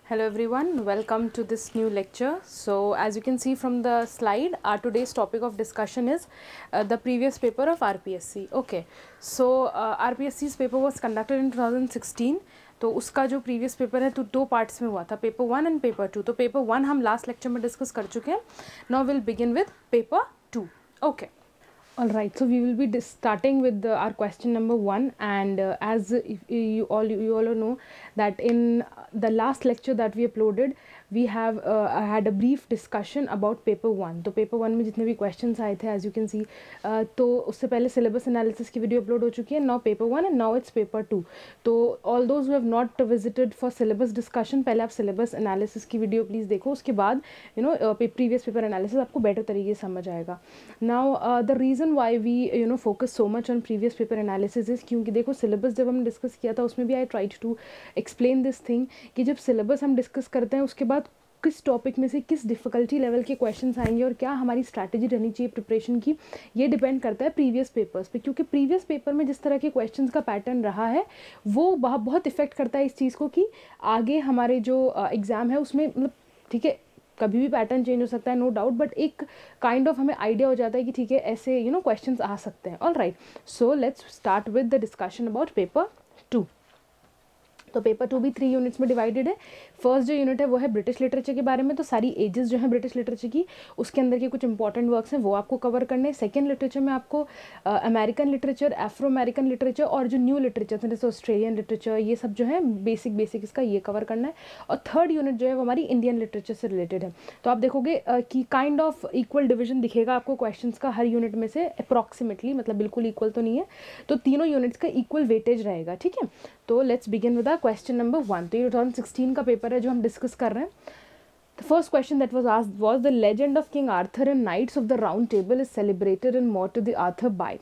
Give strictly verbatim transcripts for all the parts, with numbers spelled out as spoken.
Hello everyone, welcome to this new lecture. So as you can see from the slide, our today's topic of discussion is uh, the previous paper of R P S C. Okay, so uh, R P S C's paper was conducted in twenty sixteen. तो उसका जो previous paper है तो दो parts में हुआ था, paper one and paper two. तो पेपर वन हम लास्ट लेक्चर में डिस्कस कर चुके हैं. Now will begin with paper two. Okay. All right, so we will be starting with uh, our question number one, and uh, as if you all you all know that in the last lecture that we uploaded, we have uh, had a brief discussion about paper one. तो paper one में जितने भी questions आए थे, as you can see, uh, तो उससे पहले syllabus analysis की video upload हो चुकी है. Now paper one and now it's paper two. तो all those who have not visited for syllabus discussion, पहले आप syllabus analysis की video please देखो, उसके बाद you know uh, previous paper analysis आपको better तरीके से समझ आएगा. Now uh, the reason why we you know focus so much on previous paper analysis is क्योंकि देखो syllabus जब हमने डिस्कस किया था उसमें भी I tried to explain this thing कि जब syllabus हम डिस्कस करते हैं उसके बाद किस टॉपिक में से किस डिफ़िकल्टी लेवल के क्वेश्चंस आएंगे और क्या हमारी स्ट्रैटेजी रहनी चाहिए प्रिपरेशन की, ये डिपेंड करता है प्रीवियस पेपर्स पे. क्योंकि प्रीवियस पेपर में जिस तरह के क्वेश्चंस का पैटर्न रहा है वो बहुत इफ़ेक्ट करता है इस चीज़ को कि आगे हमारे जो एग्ज़ाम है उसमें मतलब ठीक है कभी भी पैटर्न चेंज हो सकता है, नो डाउट, बट एक काइंड ऑफ हमें आइडिया हो जाता है कि ठीक है ऐसे यू नो क्वेश्चंस आ सकते हैं. All right, so let's start with the discussion about paper two. तो पेपर टू भी थ्री यूनिट्स में डिवाइडेड है. फर्स्ट जो यूनिट है वो है ब्रिटिश लिटरेचर के बारे में, तो सारी एजेस जो हैं ब्रिटिश लिटरेचर की उसके अंदर के कुछ इंपॉर्टेंट वर्क्स हैं वो आपको कवर करने. सेकंड लिटरेचर में आपको American literature, Afro American literature और जो न्यू लिटरेचर थे जैसे ऑस्ट्रेलियन लिटरेचर, ये सब जो है बेसिक बेसिक इसका ये कवर करना है. और थर्ड यूनिट जो है वो हमारी इंडियन लिटरेचर से रिलेटेड है. तो आप देखोगे uh, कि काइंड ऑफ इक्वल डिविजन दिखेगा आपको क्वेश्चन का हर यूनिट में से अप्रॉक्सीमेटली, मतलब बिल्कुल इक्वल तो नहीं है, तो तीनों यूनिट्स का इक्वल वेटेज रहेगा. ठीक है, तो let's begin with question number one. तो ये ट्वेंटी सिक्सटीन का पेपर है जो हम डिस्कस कर रहे हैं. The first question that was asked was the legend of King Arthur and Knights of the Round Table is celebrated in Morte D Arthur by.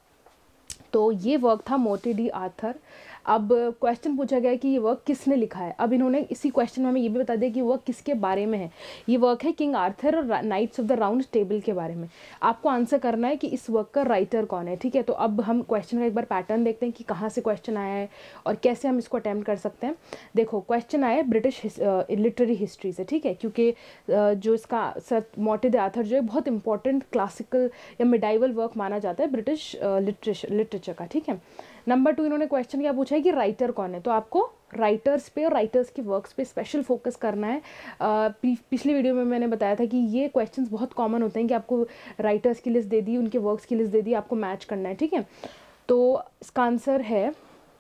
तो ये वर्क था मोर्टे डी आर्थर. अब क्वेश्चन पूछा गया है कि ये वर्क किसने लिखा है. अब इन्होंने इसी क्वेश्चन में हमें ये भी बता दिया कि वर्क किसके बारे में है. ये वर्क है किंग आर्थर और Knights of the Round Table के बारे में. आपको आंसर करना है कि इस वर्क का राइटर कौन है. ठीक है, तो अब हम क्वेश्चन का एक बार पैटर्न देखते हैं कि कहाँ से क्वेश्चन आया है और कैसे हम इसको अटैम्प्ट कर सकते हैं. देखो क्वेश्चन आया है ब्रिटिश लिटरेरी हिस्ट्री से. ठीक है, क्योंकि जो इसका सर मोर्टे डी आर्थर जो है बहुत इंपॉर्टेंट क्लासिकल या मिडाइवल वर्क माना जाता है ब्रिटिश लिटरेचर का. ठीक है, नंबर टू इन्होंने क्वेश्चन क्या पूछा है कि राइटर कौन है. तो आपको राइटर्स पे और राइटर्स के वर्क्स पे स्पेशल फोकस करना है. पिछली वीडियो में मैंने बताया था कि ये क्वेश्चंस बहुत कॉमन होते हैं कि आपको राइटर्स की लिस्ट दे दी, उनके वर्क्स की लिस्ट दे दी, आपको मैच करना है. ठीक है, तो इसका आंसर है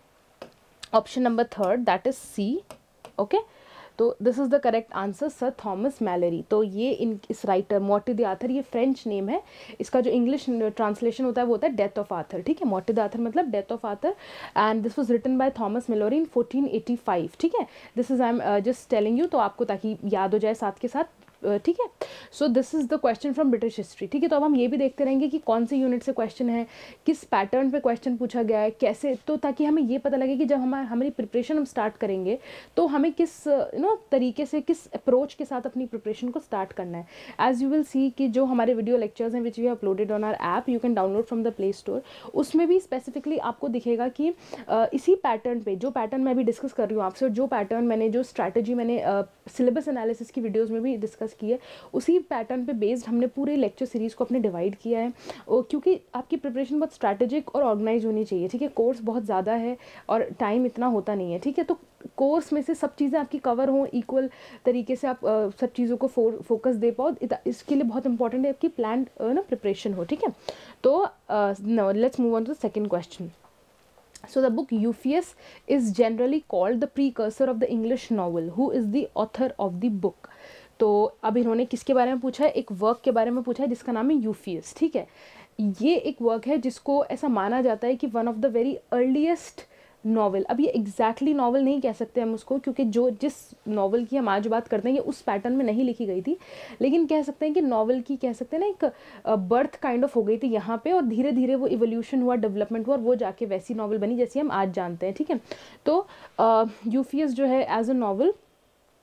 option number third, that is C. Okay, तो this is the correct answer, sir Thomas Malory. तो ये इन इस राइटर मोर्टे डी आर्थर ये फ्रेंच नेम है. इसका जो इंग्लिश ट्रांसलेशन होता है वो होता है डेथ ऑफ आर्थर. ठीक है, मोर्टे डी आर्थर मतलब death of Arthur, and this was written by Thomas Malory in fourteen eighty five. ठीक है, this is I am just telling you, तो आपको ताकि याद हो जाए साथ के साथ. ठीक है, so this is the question from British history. ठीक है, तो अब हम ये भी देखते रहेंगे कि कौन से यूनिट से क्वेश्चन है, किस पैटर्न पे क्वेश्चन पूछा गया है, कैसे, तो ताकि हमें ये पता लगे कि जब हम हमारी प्रिपरेशन हम स्टार्ट करेंगे तो हमें किस यू नो तरीके से, किस अप्रोच के साथ अपनी प्रिपरेशन को स्टार्ट करना है. एज यू विल सी कि जो हमारे वीडियो लेक्चर्स हैं which we uploaded on our app, you can download from the play store, उसमें भी स्पेसिफिकली आपको दिखेगा कि uh, इसी पैटर्न पे, जो पैटर्न मैं अभी डिस्कस कर रही हूँ आपसे, और जो पैटर्न मैंने, जो स्ट्रैटेजी मैंने सिलेबस एनालिसिस की वीडियोज़ में भी डिस्कस की है, उसी पैटर्न पे बेस्ड हमने पूरे लेक्चर सीरीज़ को अपने डिवाइड किया है. और क्योंकि आपकी प्रिपरेशन बहुत स्ट्रैटेजिक और ऑर्गेनाइज होनी चाहिए. ठीक है, कोर्स बहुत ज़्यादा है और टाइम इतना होता नहीं है. ठीक है, तो कोर्स में से सब चीज़ें आपकी कवर हों इक्वल तरीके से, आप uh, सब चीज़ों को फो, फोकस दे पाओ, इसके लिए बहुत इंपॉर्टेंट है आपकी प्लान ना प्रिपरेशन हो. ठीक है, तो let's move on to the second question. So the book Euphues is generally called the precursor of the English novel. Who is the author of the book? तो अब इन्होंने किसके बारे में पूछा है, एक वर्क के बारे में पूछा है जिसका नाम है यूफियस. ठीक है, ये एक वर्क है जिसको ऐसा माना जाता है कि one of the very earliest novel. अब ये एग्जैक्टली नॉवल नहीं कह सकते हम उसको, क्योंकि जो जिस नॉवल की हम आज बात करते हैं ये उस पैटर्न में नहीं लिखी गई थी, लेकिन कह सकते हैं कि नॉवल की कह सकते हैं ना एक बर्थ काइंड ऑफ हो गई थी यहाँ पे, और धीरे धीरे वो इवोल्यूशन हुआ, डेवलपमेंट हुआ, और वो जाके वैसी नॉवल बनी जैसी हम आज जानते हैं. ठीक है, तो यूफियस जो है as a novel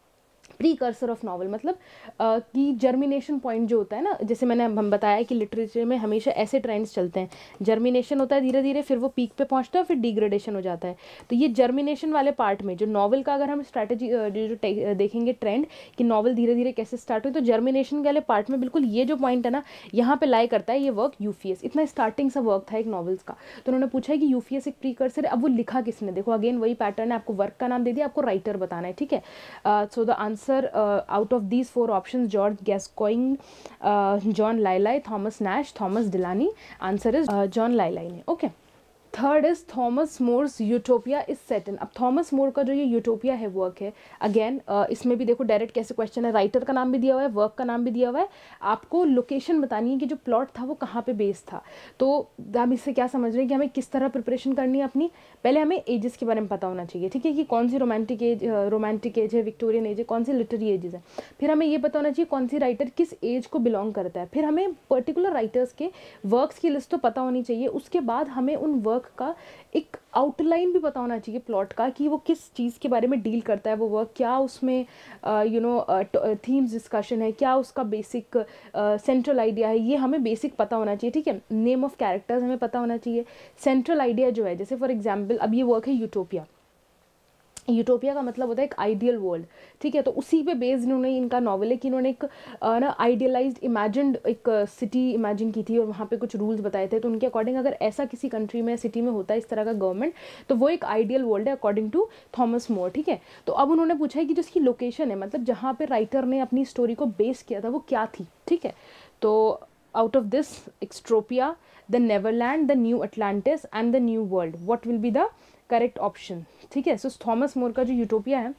precursor of novel मतलब uh, कि जर्मिनेशन पॉइंट जो होता है ना, जैसे मैंने हम बताया कि लिटरेचर में हमेशा ऐसे ट्रेंड्स चलते हैं, जर्मिनेशन होता है धीरे धीरे, फिर वो पीक पे पहुंचता है, फिर डिग्रेडेशन हो जाता है। तो ये जर्मिनेशन वाले पार्ट में जो नॉवल का अगर हम स्ट्रैटेजी जो देखेंगे ट्रेंड कि नॉवल धीरे धीरे कैसे स्टार्ट हुई, तो जर्मिनेशन वाले पार्ट में बिल्कुल ये जो पॉइंट है ना, यहाँ पे लाई करता है ये वर्क यूफियस। इतना स्टार्टिंग सा वर्क था एक नॉवल्स का। तो उन्होंने पूछा है कि यूफियस एक प्रीकर्सर है, अब वो लिखा किसने, देखो अगेन वही पैटर्न है, आपको वर्क का नाम दे दिया, आपको राइटर बताना है, ठीक है। So the answer out of these four options, George Gascoigne, uh, John Lilly, Thomas Nash, Thomas Delany, answer is uh, John Lilly ने, okay। Third is Thomas More's Utopia is set in. अब Thomas मोर का जो ये utopia है work है, again uh, इसमें भी देखो डायरेक्ट कैसे क्वेश्चन है, राइटर का नाम भी दिया हुआ है, वर्क का नाम भी दिया हुआ है, आपको लोकेशन बतानी है कि जो प्लॉट था वो कहाँ पे बेस्ड था। तो हम इससे क्या समझ रहे हैं कि हमें किस तरह प्रिपरेशन करनी है अपनी, पहले हमें एजेस के बारे में पता होना चाहिए, ठीक है, कि कौन सी रोमांटिक एज रोमांटिक एज है, विक्टोरियन एज है, कौन सी लिटरेरी एजेस है। फिर हमें ये पता होना चाहिए कौन सी राइटर किस एज को बिलोंग करता है। फिर हमें पर्टिकुलर राइटर्स के वर्क्स की लिस्ट तो पता होनी चाहिए। उसके बाद हमें उन वर्क का एक आउटलाइन भी पता होना चाहिए प्लॉट का, कि वो किस चीज़ के बारे में डील करता है वो वर्क, क्या उसमें यू नो थीम्स डिस्कशन है, क्या उसका बेसिक सेंट्रल आइडिया है, ये हमें बेसिक पता होना चाहिए, ठीक है। नेम ऑफ कैरेक्टर्स हमें पता होना चाहिए, सेंट्रल आइडिया जो है, जैसे फॉर एग्जांपल अब ये वर्क है यूटोपिया, यूटोपिया का मतलब होता है एक आइडियल वर्ल्ड, ठीक है। तो उसी पे बेस्ड इन्होंने इनका नॉवल है कि इन्होंने एक ना आइडियलाइज्ड इमेजिन्ड एक सिटी इमेजिन की थी और वहाँ पे कुछ रूल्स बताए थे। तो उनके अकॉर्डिंग अगर ऐसा किसी कंट्री में सिटी में होता है इस तरह का गवर्नमेंट, तो वो एक आइडियल वर्ल्ड है अकॉर्डिंग टू थॉमस मोर, ठीक है। तो अब उन्होंने पूछा है कि जो इसकी लोकेशन है, मतलब जहाँ पे राइटर ने अपनी स्टोरी को बेस किया था वो क्या थी, ठीक है। तो out of this Extropia, the Neverland, the New Atlantis and the New World, what will be the correct option, ठीक है। सो थॉमस मोर का जो यूटोपिया है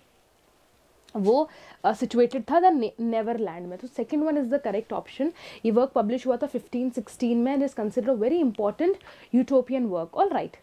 वो सिचुएटेड uh, था द नेवरलैंड में। तो second one is the correct option. ये वर्क पब्लिश हुआ था फिफ्टीन सिक्सटीन में and is consider a very important utopian work. All right,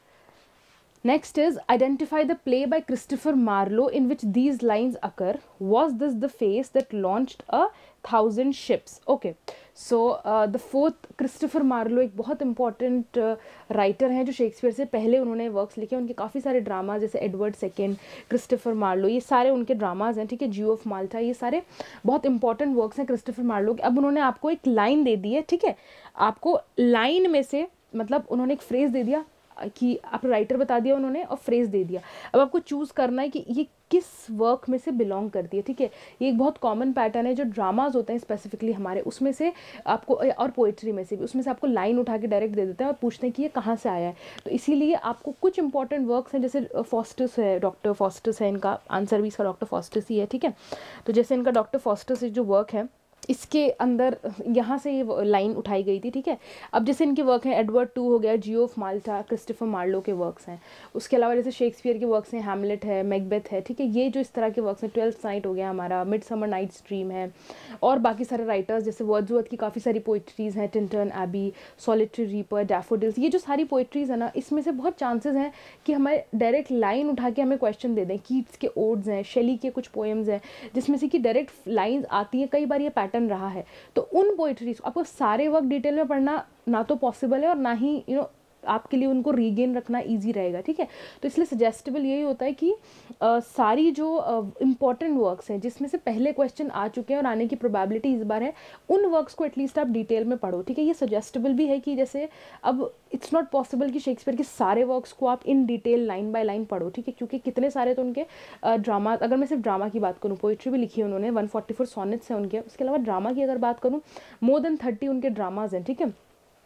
next is identify the play by Christopher Marlowe in which these lines occur. Was this the phase that launched a thousand ships? Okay, so uh, the fourth, Christopher Marlowe एक बहुत important writer हैं जो Shakespeare से पहले उन्होंने works लिखे। उनके काफ़ी सारे ड्रामाज जैसे एडवर्ड सेकेंड, क्रिस्टोफर मार्लो, ये सारे उनके ड्रामाज हैं, ठीक है। जियो ऑफ माल्टा, ये सारे बहुत इंपॉर्टेंट वर्क्स हैं क्रिस्टोफर मार्लो के। अब उन्होंने आपको एक लाइन दे दी है, ठीक है। आपको लाइन में से मतलब उन्होंने एक फ्रेज दे दिया कि आप राइटर बता दिया उन्होंने और फ्रेज दे दिया। अब आपको चूज़ करना है कि ये किस वर्क में से बिलोंग करती है, ठीक है। ये एक बहुत कॉमन पैटर्न है जो ड्रामाज होते हैं स्पेसिफिकली हमारे, उसमें से आपको, और पोइट्री में से भी, उसमें से आपको लाइन उठा के डायरेक्ट दे देते हैं और पूछते हैं कि ये कहाँ से आया है। तो इसीलिए आपको कुछ इंपॉर्टेंट वर्क्स हैं, जैसे फॉस्टस है, डॉक्टर फॉस्टस है, इनका आंसर भी इसका डॉक्टर फॉस्टस ही है, ठीक है। तो जैसे इनका डॉक्टर फॉस्टस जो वर्क है इसके अंदर यहाँ से ये लाइन उठाई गई थी, ठीक है। अब जैसे इनके वर्क हैं एडवर्ड टू हो गया, Jew of Malta, Christopher Marlowe के वर्क्स हैं। उसके अलावा जैसे शेक्सपियर के वर्क्स हैं, हैमलेट है, मैकबेथ है, ठीक है। ये जो इस तरह के वर्क्स हैं, ट्वेल्थ नाइट हो गया हमारा, मिड समर नाइट्स ड्रीम है, और बाकी सारे राइटर्स जैसे वर्ड्सवर्थ की काफ़ी सारी पोइट्रीज़ हैं, Tintern Abbey, solitary reaper, daffodils, ये जो सारी पोइट्रीज़ है ना, इसमें से बहुत चांसेस हैं कि हमें डायरेक्ट लाइन उठा के हमें क्वेश्चन दे दें। कीट्स के ओड्स हैं, शेली के कुछ पोएम्स हैं जिसमें से कि डायरेक्ट लाइन्स आती हैं, कई बार ये रहा है। तो उन पोइट्रीज आपको सारे वर्क डिटेल में पढ़ना ना तो पॉसिबल है और ना ही यू नो आपके लिए उनको रीगेन रखना इजी रहेगा, ठीक है। तो इसलिए सजेस्टेबल यही होता है कि आ, सारी जो इंपॉर्टेंट वर्क्स हैं जिसमें से पहले क्वेश्चन आ चुके हैं और आने की प्रोबेबिलिटी इस बार है, उन वर्क्स को एटलीस्ट आप डिटेल में पढ़ो, ठीक है। ये सजेस्टेबल भी है कि जैसे अब इट्स नॉट पॉसिबल कि शेक्सपियर के सारे वर्क्स को आप in detail line by line पढ़ो, ठीक है, क्योंकि कितने सारे तो उनके ड्रामा, अगर मैं सिर्फ ड्रामा की बात करूँ, पोइट्री भी लिखी है उन्होंने, वन फोर्टी फोर सॉनेट्स हैं उनके। उसके अलावा ड्रामा की अगर बात करूँ, मोर देन थर्टी उनके ड्रामाज हैं, ठीक है।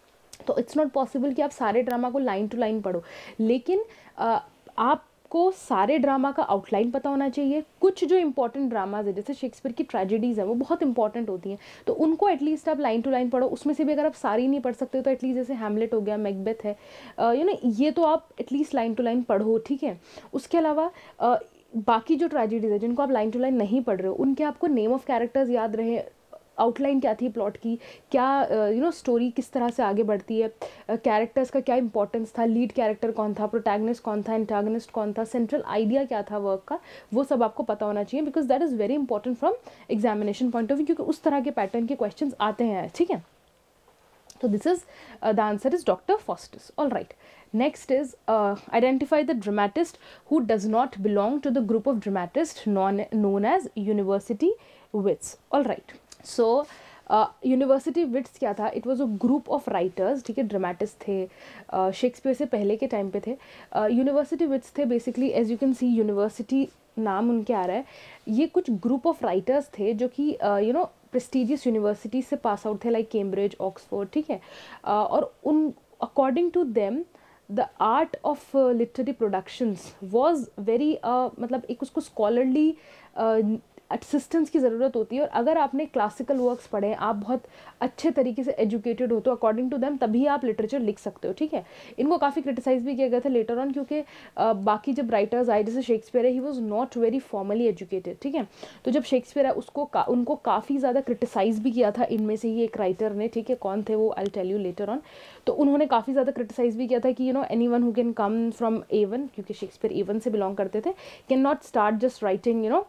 तो इट्स नॉट पॉसिबल कि आप सारे ड्रामा को लाइन टू लाइन पढ़ो, लेकिन आ, आपको सारे ड्रामा का आउटलाइन पता होना चाहिए। कुछ जो इंपॉर्टेंट ड्रामाज है जैसे शेक्सपियर की ट्रेजेडीज़ हैं वो बहुत इंपॉर्टेंट होती हैं, तो उनको एटलीस्ट आप लाइन टू लाइन पढ़ो। उसमें से भी अगर आप सारी नहीं पढ़ सकते तो एटलीस्ट जैसे हैमलेट हो गया, मैकबेथ है, यू नो, ये तो आप एटलीस्ट लाइन टू लाइन पढ़ो, ठीक है। उसके अलावा आ, बाकी जो ट्रेजेडीज़ है जिनको आप लाइन टू लाइन नहीं पढ़ रहे हो, उनके आपको नेम ऑफ कैरेक्टर्स याद रहे, आउटलाइन क्या थी प्लॉट की, क्या यू नो स्टोरी किस तरह से आगे बढ़ती है, कैरेक्टर्स uh, का क्या इंपॉर्टेंस था, लीड कैरेक्टर कौन था, प्रोटैगनिस्ट कौन था, एंटागनिस्ट कौन था, सेंट्रल आइडिया क्या था वर्क का, वो सब आपको पता होना चाहिए, because that is very important from examination point of view, क्योंकि उस तरह के पैटर्न के क्वेश्चन आते हैं, ठीक है। तो this is the answer is Doctor Faustus. All right, Next is uh, identify the dramatist who does not belong to the group of dramatists known, known as university wits. All right. So university uh, wits क्या था? It was a group of writers, ठीक है, dramatist थे, Shakespeare uh, से पहले के time पे थे. यूनिवर्सिटी uh, विट्स थे basically, as you can see university नाम उनके आ रहा है. ये कुछ ग्रुप ऑफ राइटर्स थे जो कि यू नो प्रेस्टिजियस यूनिवर्सिटी से पास आउट थे, लाइक कैम्ब्रिज, ऑक्सफोर्ड, ठीक है. uh, और उन according to them the art of literary productions was very, मतलब एक उसको स्कॉलरली असिस्टेंस की ज़रूरत होती है. और अगर आपने क्लासिकल वर्क्स पढ़े, आप बहुत अच्छे तरीके से एजुकेटेड हो, तो अकॉर्डिंग टू देम तभी आप लिटरेचर लिख सकते हो, ठीक है. इनको काफ़ी क्रिटिसाइज भी किया गया था लेटर ऑन, क्योंकि uh, बाकी जब राइटर्स आए, जैसे शेक्सपियर है, he was not very formally educated, ठीक है. तो जब शेक्सपियर है, उसको का, उनको काफ़ी ज़्यादा क्रिटिसाइज भी किया था. इनमें से ही एक राइटर ने, ठीक है, कौन थे वो, I tell you later on. तो उन्होंने काफ़ी ज़्यादा क्रिटिसाइज भी किया था कि you know any one who can come from Avon, क्योंकि शेक्सपियर एवन से बिलोंग करते थे, can not start just writing you know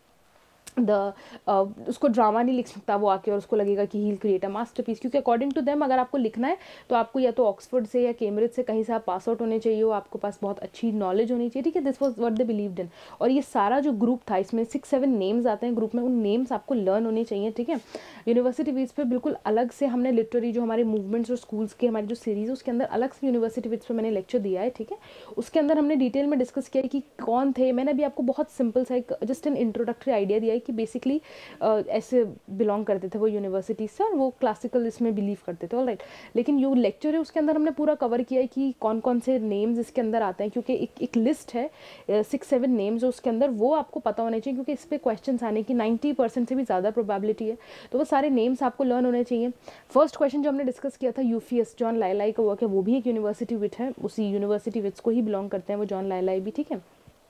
the uh, उसको ड्रामा नहीं लिख सकता वो आके और उसको लगेगा कि ही क्रिएट अ मास्टरपीस. क्योंकि अकॉर्डिंग टू देम अगर आपको लिखना है तो आपको या तो ऑक्सफोर्ड से या कैम्ब्रिज से कहीं से आप पास आउट होने चाहिए हो, आपको पास बहुत अच्छी नॉलेज होनी चाहिए, ठीक है. This was what they believed in. और ये सारा जो ग्रुप था, इसमें सिक्स सेवन नेम्स आते हैं ग्रुप में, उन नेम्स आपको लर्न होने चाहिए, ठीक है. यूनिवर्सिटी विट्स पे बिल्कुल अलग से हमने लिटरेरी जो हमारे मूवमेंट्स और स्कूल्स के हमारी जो सीरीज़ है उसके अंदर अलग से यूनिवर्सिटी विट्स पे मैंने लेक्चर दिया है, ठीक है. उसके अंदर हमने डिटेल में डिस्कस किया है कि कौन थे. मैंने अभी आपको बहुत सिंपल सा एक जस्ट एन इंट्रोडक्टरी आइडिया दिया है कि बेसिकली Uh, ऐसे बिलोंग करते थे वो यूनिवर्सिटी से और वो क्लासिकल इसमें बिलीव करते थे. ऑलराइट. लेकिन जो लेक्चर है उसके अंदर हमने पूरा कवर किया है कि कौन कौन से नेम्स इसके अंदर आते हैं, क्योंकि एक एक लिस्ट है सिक्स सेवन नेम्स उसके अंदर, वो आपको पता होने चाहिए, क्योंकि इस पर क्वेश्चन आने की नाइन्टी परसेंट से भी ज़्यादा प्रोबेबिलिटी है. तो वो सारे नेम्स आपको लर्न होने चाहिए. फर्स्ट क्वेश्चन जो हमने डिस्कस किया था, यूफियस, जॉन लाइलाई का वर्क है, वो भी एक यूनिवर्सिटी विट है, उसी यूनिवर्सिटी विट्स को ही बिलोंग करते हैं वो जॉन लाइलाई भी, ठीक है.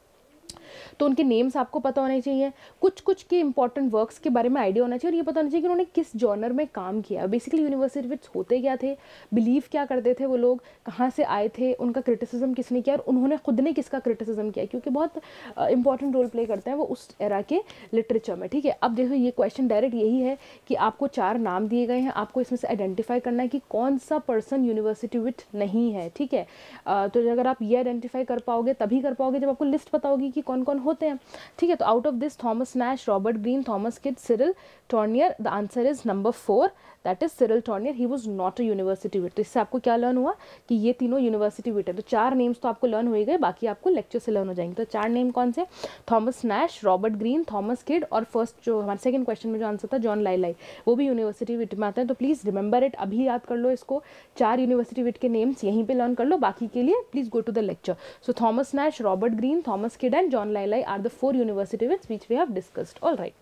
तो उनके नेम्स आपको पता होने चाहिए. कुछ कुछ के इंपॉर्टेंट वर्क्स के बारे में आइडिया होना चाहिए और ये पता होना चाहिए कि उन्होंने किस जॉनर में काम किया. बेसिकली यूनिवर्सिटी विट्स होते क्या थे, बिलीव क्या करते थे वो लोग, कहाँ से आए थे, उनका क्रिटिसिज्म किसने किया और उन्होंने खुद ने किसका क्रिटिसिज्म किया, क्योंकि बहुत इंपॉर्टेंट रोल प्ले करते हैं वो उस एरा के लिटरेचर में, ठीक है. अब देखो ये क्वेश्चन डायरेक्ट यही है कि आपको चार नाम दिए गए हैं, आपको इसमें से आइडेंटिफाई करना है कि कौन सा पर्सन यूनिवर्सिटी विट नहीं है, ठीक है. तो अगर आप ये आइडेंटिफाई कर पाओगे तभी कर पाओगे जब आपको लिस्ट पता होगी कि कौन कौन होते हैं, ठीक है. तो out of this Thomas Nashe, Robert Greene, Thomas Kyd, Cyril Tourneur, the answer is number four, that is Cyril Tourneur. He was not a university wit. तो इससे आपको क्या लर्न हुआ कि ये तीनों यूनिवर्सिटी विट है. तो चार नेम्स तो आपको लर्न हो गए, बाकी आपको लेक्चर से लर्न हो जाएंगे. तो चार नेम कौन से, Thomas Nashe, Robert Greene, Thomas Kyd और फर्स्ट जो हमारे सेकंड क्वेश्चन में जो आंसर था जॉन लाइलाई, वो भी यूनिवर्सिटी विट में आते हैं. तो प्लीज़ रिमेंबर इट, अभी याद कर लो इसको. चार यूनिवर्सिटी विट के नेम्स यहीं पे लर्न कर लो, बाकी के लिए please go to the lecture. So Thomas Nashe, Robert Greene, Thomas Kyd and John Lyly are the four university wits which we have discussed. All right.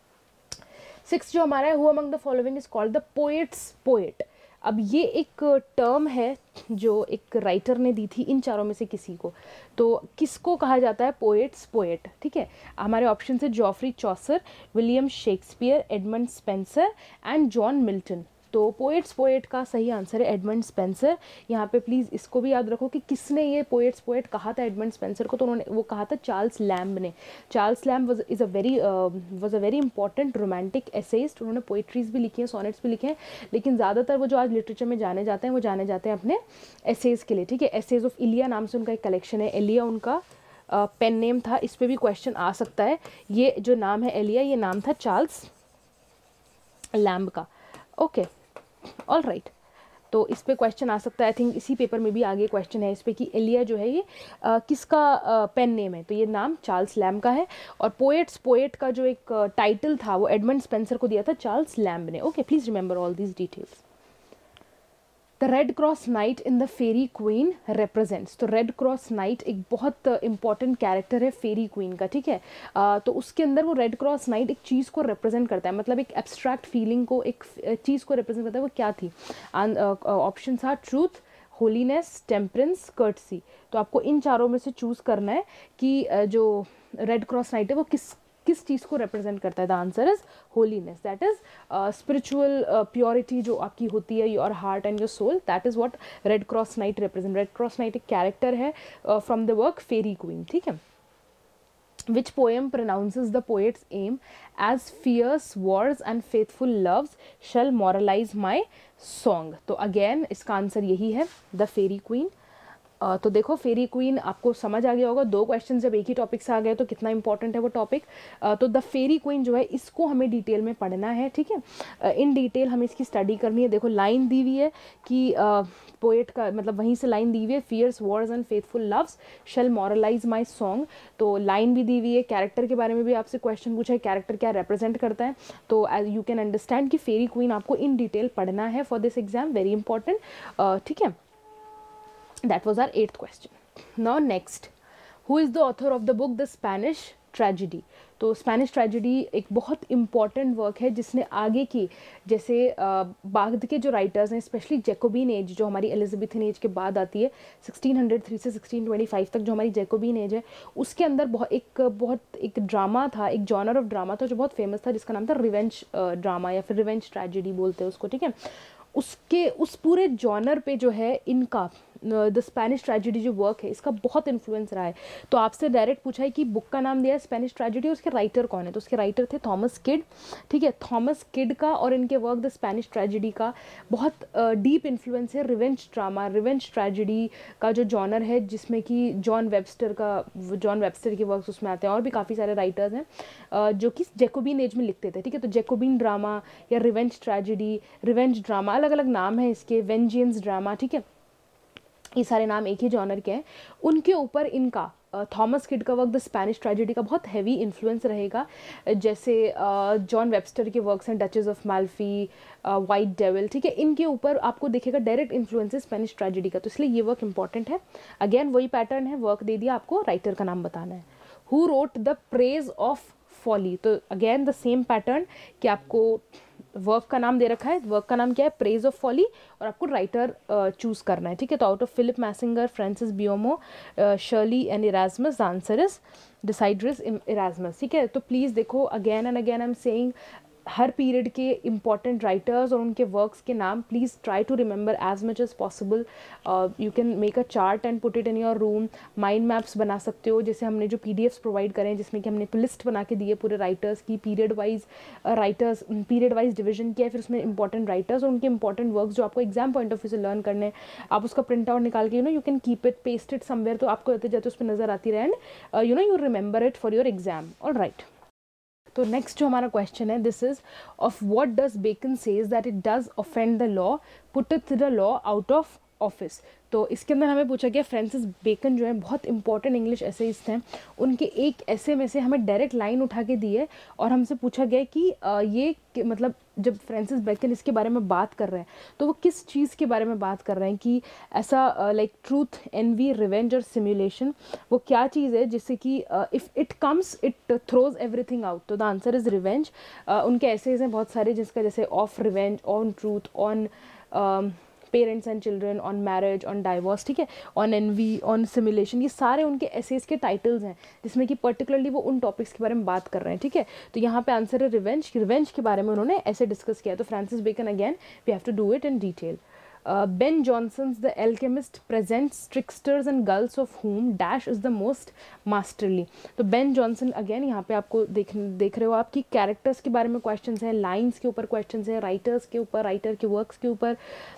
Six जो हमारा है, who among the following is called the poet's poet. अब ये एक term है जो एक writer ने दी थी इन चारों में से किसी को. तो किसको कहा जाता है पोएट्स पोएट, ठीक है. हमारे ऑप्शन है Geoffrey Chaucer, William Shakespeare, Edmund Spenser and John Milton. तो पोएट्स पोएट का सही आंसर है एडमंड स्पेंसर. यहाँ पे प्लीज़ इसको भी याद रखो कि किसने ये पोएट्स पोएट कहा था एडमंड स्पेंसर को. तो उन्होंने वो कहा था चार्ल्स लैम्ब ने. Charles Lamb was is a very was a very important romantic essayist. उन्होंने पोइट्रीज भी लिखी हैं, सोनेट्स भी लिखे हैं, लेकिन ज़्यादातर वो जो आज लिटरेचर में जाने जाते हैं वो जाने जाते हैं अपने एसेज के लिए, ठीक है. एसेज ऑफ इलिया नाम से उनका एक कलेक्शन है. एलिया उनका पेन uh, नेम था. इस पर भी क्वेश्चन आ सकता है. ये जो नाम है एलिया, ये नाम था चार्ल्स लैम्ब का. Okay, all right. तो इस पे क्वेश्चन आ सकता है. आई थिंक इसी पेपर में भी आगे क्वेश्चन है इस पे कि एलिया जो है ये आ, किसका पेन नेम है. तो ये नाम चार्ल्स लैम्ब का है. और पोएट्स पोएट का जो एक टाइटल था वो एडमंड स्पेंसर को दिया था चार्ल्स लैम्ब ने. Okay, please remember all these details. The red cross knight in the Faerie Queene represents. तो रेड क्रॉस नाइट एक बहुत इंपॉर्टेंट कैरेक्टर है फेरी क्वीन का, ठीक है. uh, तो उसके अंदर वो रेड क्रॉस नाइट एक चीज़ को रिप्रेजेंट करता है, मतलब एक एब्स्ट्रैक्ट फीलिंग को, एक चीज़ को रिप्रेजेंट करता है. वो क्या थी? ऑप्शन था ट्रूथ, होलीनेस, टेम्परेंस, कर्टसी. तो आपको इन चारों में से चूज़ करना है कि uh, जो रेड क्रॉस नाइट है वो किस किस चीज़ को रिप्रेजेंट करता है. The answer is holiness. That is spiritual purity जो आपकी होती है, your heart and your soul. That is what red cross knight represent. Red cross knight एक कैरेक्टर है from the work Faerie Queene, ठीक है. Which poem pronounces the poet's aim as fierce wars and faithful loves shall moralize my song. तो again इसका answer यही है, the Faerie queen. Uh, तो देखो फेरी क्वीन आपको समझ आ गया होगा, दो क्वेश्चन जब एक ही टॉपिक से आ गए तो कितना इंपॉर्टेंट है वो टॉपिक। uh, तो द फेरी क्वीन जो है इसको हमें डिटेल में पढ़ना है, ठीक है, इन डिटेल हमें इसकी स्टडी करनी है। देखो लाइन दी हुई है कि पोएट uh, का मतलब वहीं से लाइन दी हुई है, fierce wars and faithful loves shall moralize my song. तो लाइन भी दी हुई है, कैरेक्टर के बारे में भी आपसे क्वेश्चन पूछा है, कैरेक्टर क्या रिप्रेजेंट करता है। तो एज यू कैन अंडरस्टैंड कि फेरी क्वीन आपको इन डिटेल पढ़ना है for this exam, very important, ठीक है। That was our eighth question. Now next, who is the author of the book The Spanish Tragedy? तो स्पेनिश ट्रेजिडी एक बहुत इम्पॉर्टेंट वर्क है जिसने आगे की जैसे बाद के जो राइटर्स हैं, स्पेशली जैकोबीन एज जो हमारी एलिजाबेथन एज के बाद आती है, सिक्सटीन हंड्रेड थ्री से सिक्सटीन ट्वेंटी फाइव तक जो हमारी जैकोबीन एज है, उसके अंदर बहुत एक बहुत एक ड्रामा था, एक जॉनर ऑफ ड्रामा था जो बहुत फेमस था, जिसका नाम था रिवेंज ड्रामा या फिर रिवेंज ट्रेजिडी बोलते हैं उसको, ठीक है। उसके उस पूरे जॉनर पे जो है इनका द स्पेनिश ट्रेजिडी जो वर्क है इसका बहुत इन्फ्लुएंस रहा है। तो आपसे डायरेक्ट पूछा है कि बुक का नाम दिया है स्पेनिश ट्रेजिडी, उसके राइटर कौन है, तो उसके राइटर थे थॉमस किड, ठीक है। थॉमस किड का और इनके वर्क द स्पेनिश ट्रेजिडी का बहुत डीप इन्फ्लुएंस है रिवेंज ड्रामा, रिवेंज ट्रेजिडी का जो जॉनर है, जिसमें कि जॉन वेबस्टर का जॉन वेबस्टर के वर्क्स उसमें आते हैं, और भी काफ़ी सारे राइटर्स हैं जो कि जैकोबीन एज में लिखते थे, ठीक है। तो जैकोबीन ड्रामा या रिवेंज ट्रेजिडी, रिवेंज ड्रामा, अलग अलग नाम है इसके, वेंजियंस ड्रामा, ठीक है, ये सारे नाम एक ही जॉनर के हैं। उनके ऊपर इनका थॉमस किड का वर्क द स्पेनिश ट्रेजिडी का बहुत हैवी इन्फ्लुएंस रहेगा। जैसे जॉन वेबस्टर के वर्क्स हैं Duchess of Malfi, White Devil, ठीक है, इनके ऊपर आपको दिखेगा डायरेक्ट इन्फ्लुएंस है स्पेनिश ट्रेजिडी का, तो इसलिए ये वर्क इंपॉर्टेंट है। अगेन वही पैटर्न है, वर्क दे दिया, आपको राइटर का नाम बताना है। Who wrote the Praise of Folly, तो अगेन द सेम पैटर्न कि आपको वर्क का नाम दे रखा है, वर्क का नाम क्या है, प्रेज ऑफ फॉली, और आपको राइटर चूज uh, करना है, ठीक है। तो out of Philip Massinger, Francis Beaumont, Shirley and Erasmus, the answer is Desiderius Erasmus, ठीक है। तो प्लीज़ देखो again and again I am saying हर पीरियड के इंपॉर्टेंट राइटर्स और उनके वर्क्स के नाम please try to remember as much as possible. You can make a chart and put it in your room, mind maps बना सकते हो, जैसे हमने जो पीडीएफ्स प्रोवाइड करें जिसमें कि हमने लिस्ट बना के दी है पूरे राइटर्स की, period wise writers period wise division किया है, फिर उसमें इंपॉर्टेंट राइटर्स और उनके इंपॉर्टेंट वर्क्स जो आपको एग्जाम पॉइंट ऑफ व्यू से लर्न करने, आप उसका प्रिंट आउट निकाल के you know you can keep it paste it somewhere, तो आपको जाते जाते उस पर नजर आती रहे and you know you remember it for your exam, all right. तो नेक्स्ट जो हमारा क्वेश्चन है, this is of what does Bacon say that it does offend the law, putteth the law out of office. तो इसके अंदर हमें पूछा गया, फ्रांसिस बेकन जो है बहुत इंपॉर्टेंट इंग्लिश एसेइस्ट हैं, उनके एक ऐसे में से हमें डायरेक्ट लाइन उठा के दी है और हमसे पूछा गया कि आ, ये कि, मतलब जब फ्रांसिस बेकन इसके बारे में बात कर रहे हैं तो वो किस चीज़ के बारे में बात कर रहे हैं कि ऐसा लाइक ट्रूथ, एनवी, रिवेंज और सिमुलेशन, वो क्या चीज़ है जिससे कि if it comes it throws everything out, तो द आंसर इज़ रिवेंज। उनके ऐसे हैं बहुत सारे जिसका जैसे of revenge, on truth, on parents and children, on marriage, on divorce, ठीक है, ऑन एनवी, ऑन सिमुलेशन, ये सारे उनके एसेस के टाइटल्स हैं जिसमें कि पर्टिकुलरली वो उन टॉपिक्स के बारे में बात कर रहे हैं, ठीक है। तो यहाँ पे आंसर है रिवेंज, रिवेंज के बारे में उन्होंने ऐसे डिस्कस किया। तो Francis Bacon again we have to do it in detail. Ben Jonson's the Alchemist presents tricksters and girls of whom dash is the most masterly. तो बेन जॉनसन अगेन यहाँ पे आपको देख देख रहे हो आपकी कैरेक्टर्स के बारे में क्वेश्चन हैं, लाइन्स के ऊपर क्वेश्चन हैं, राइटर्स के ऊपर, राइटर के वर्क्स के ऊपर।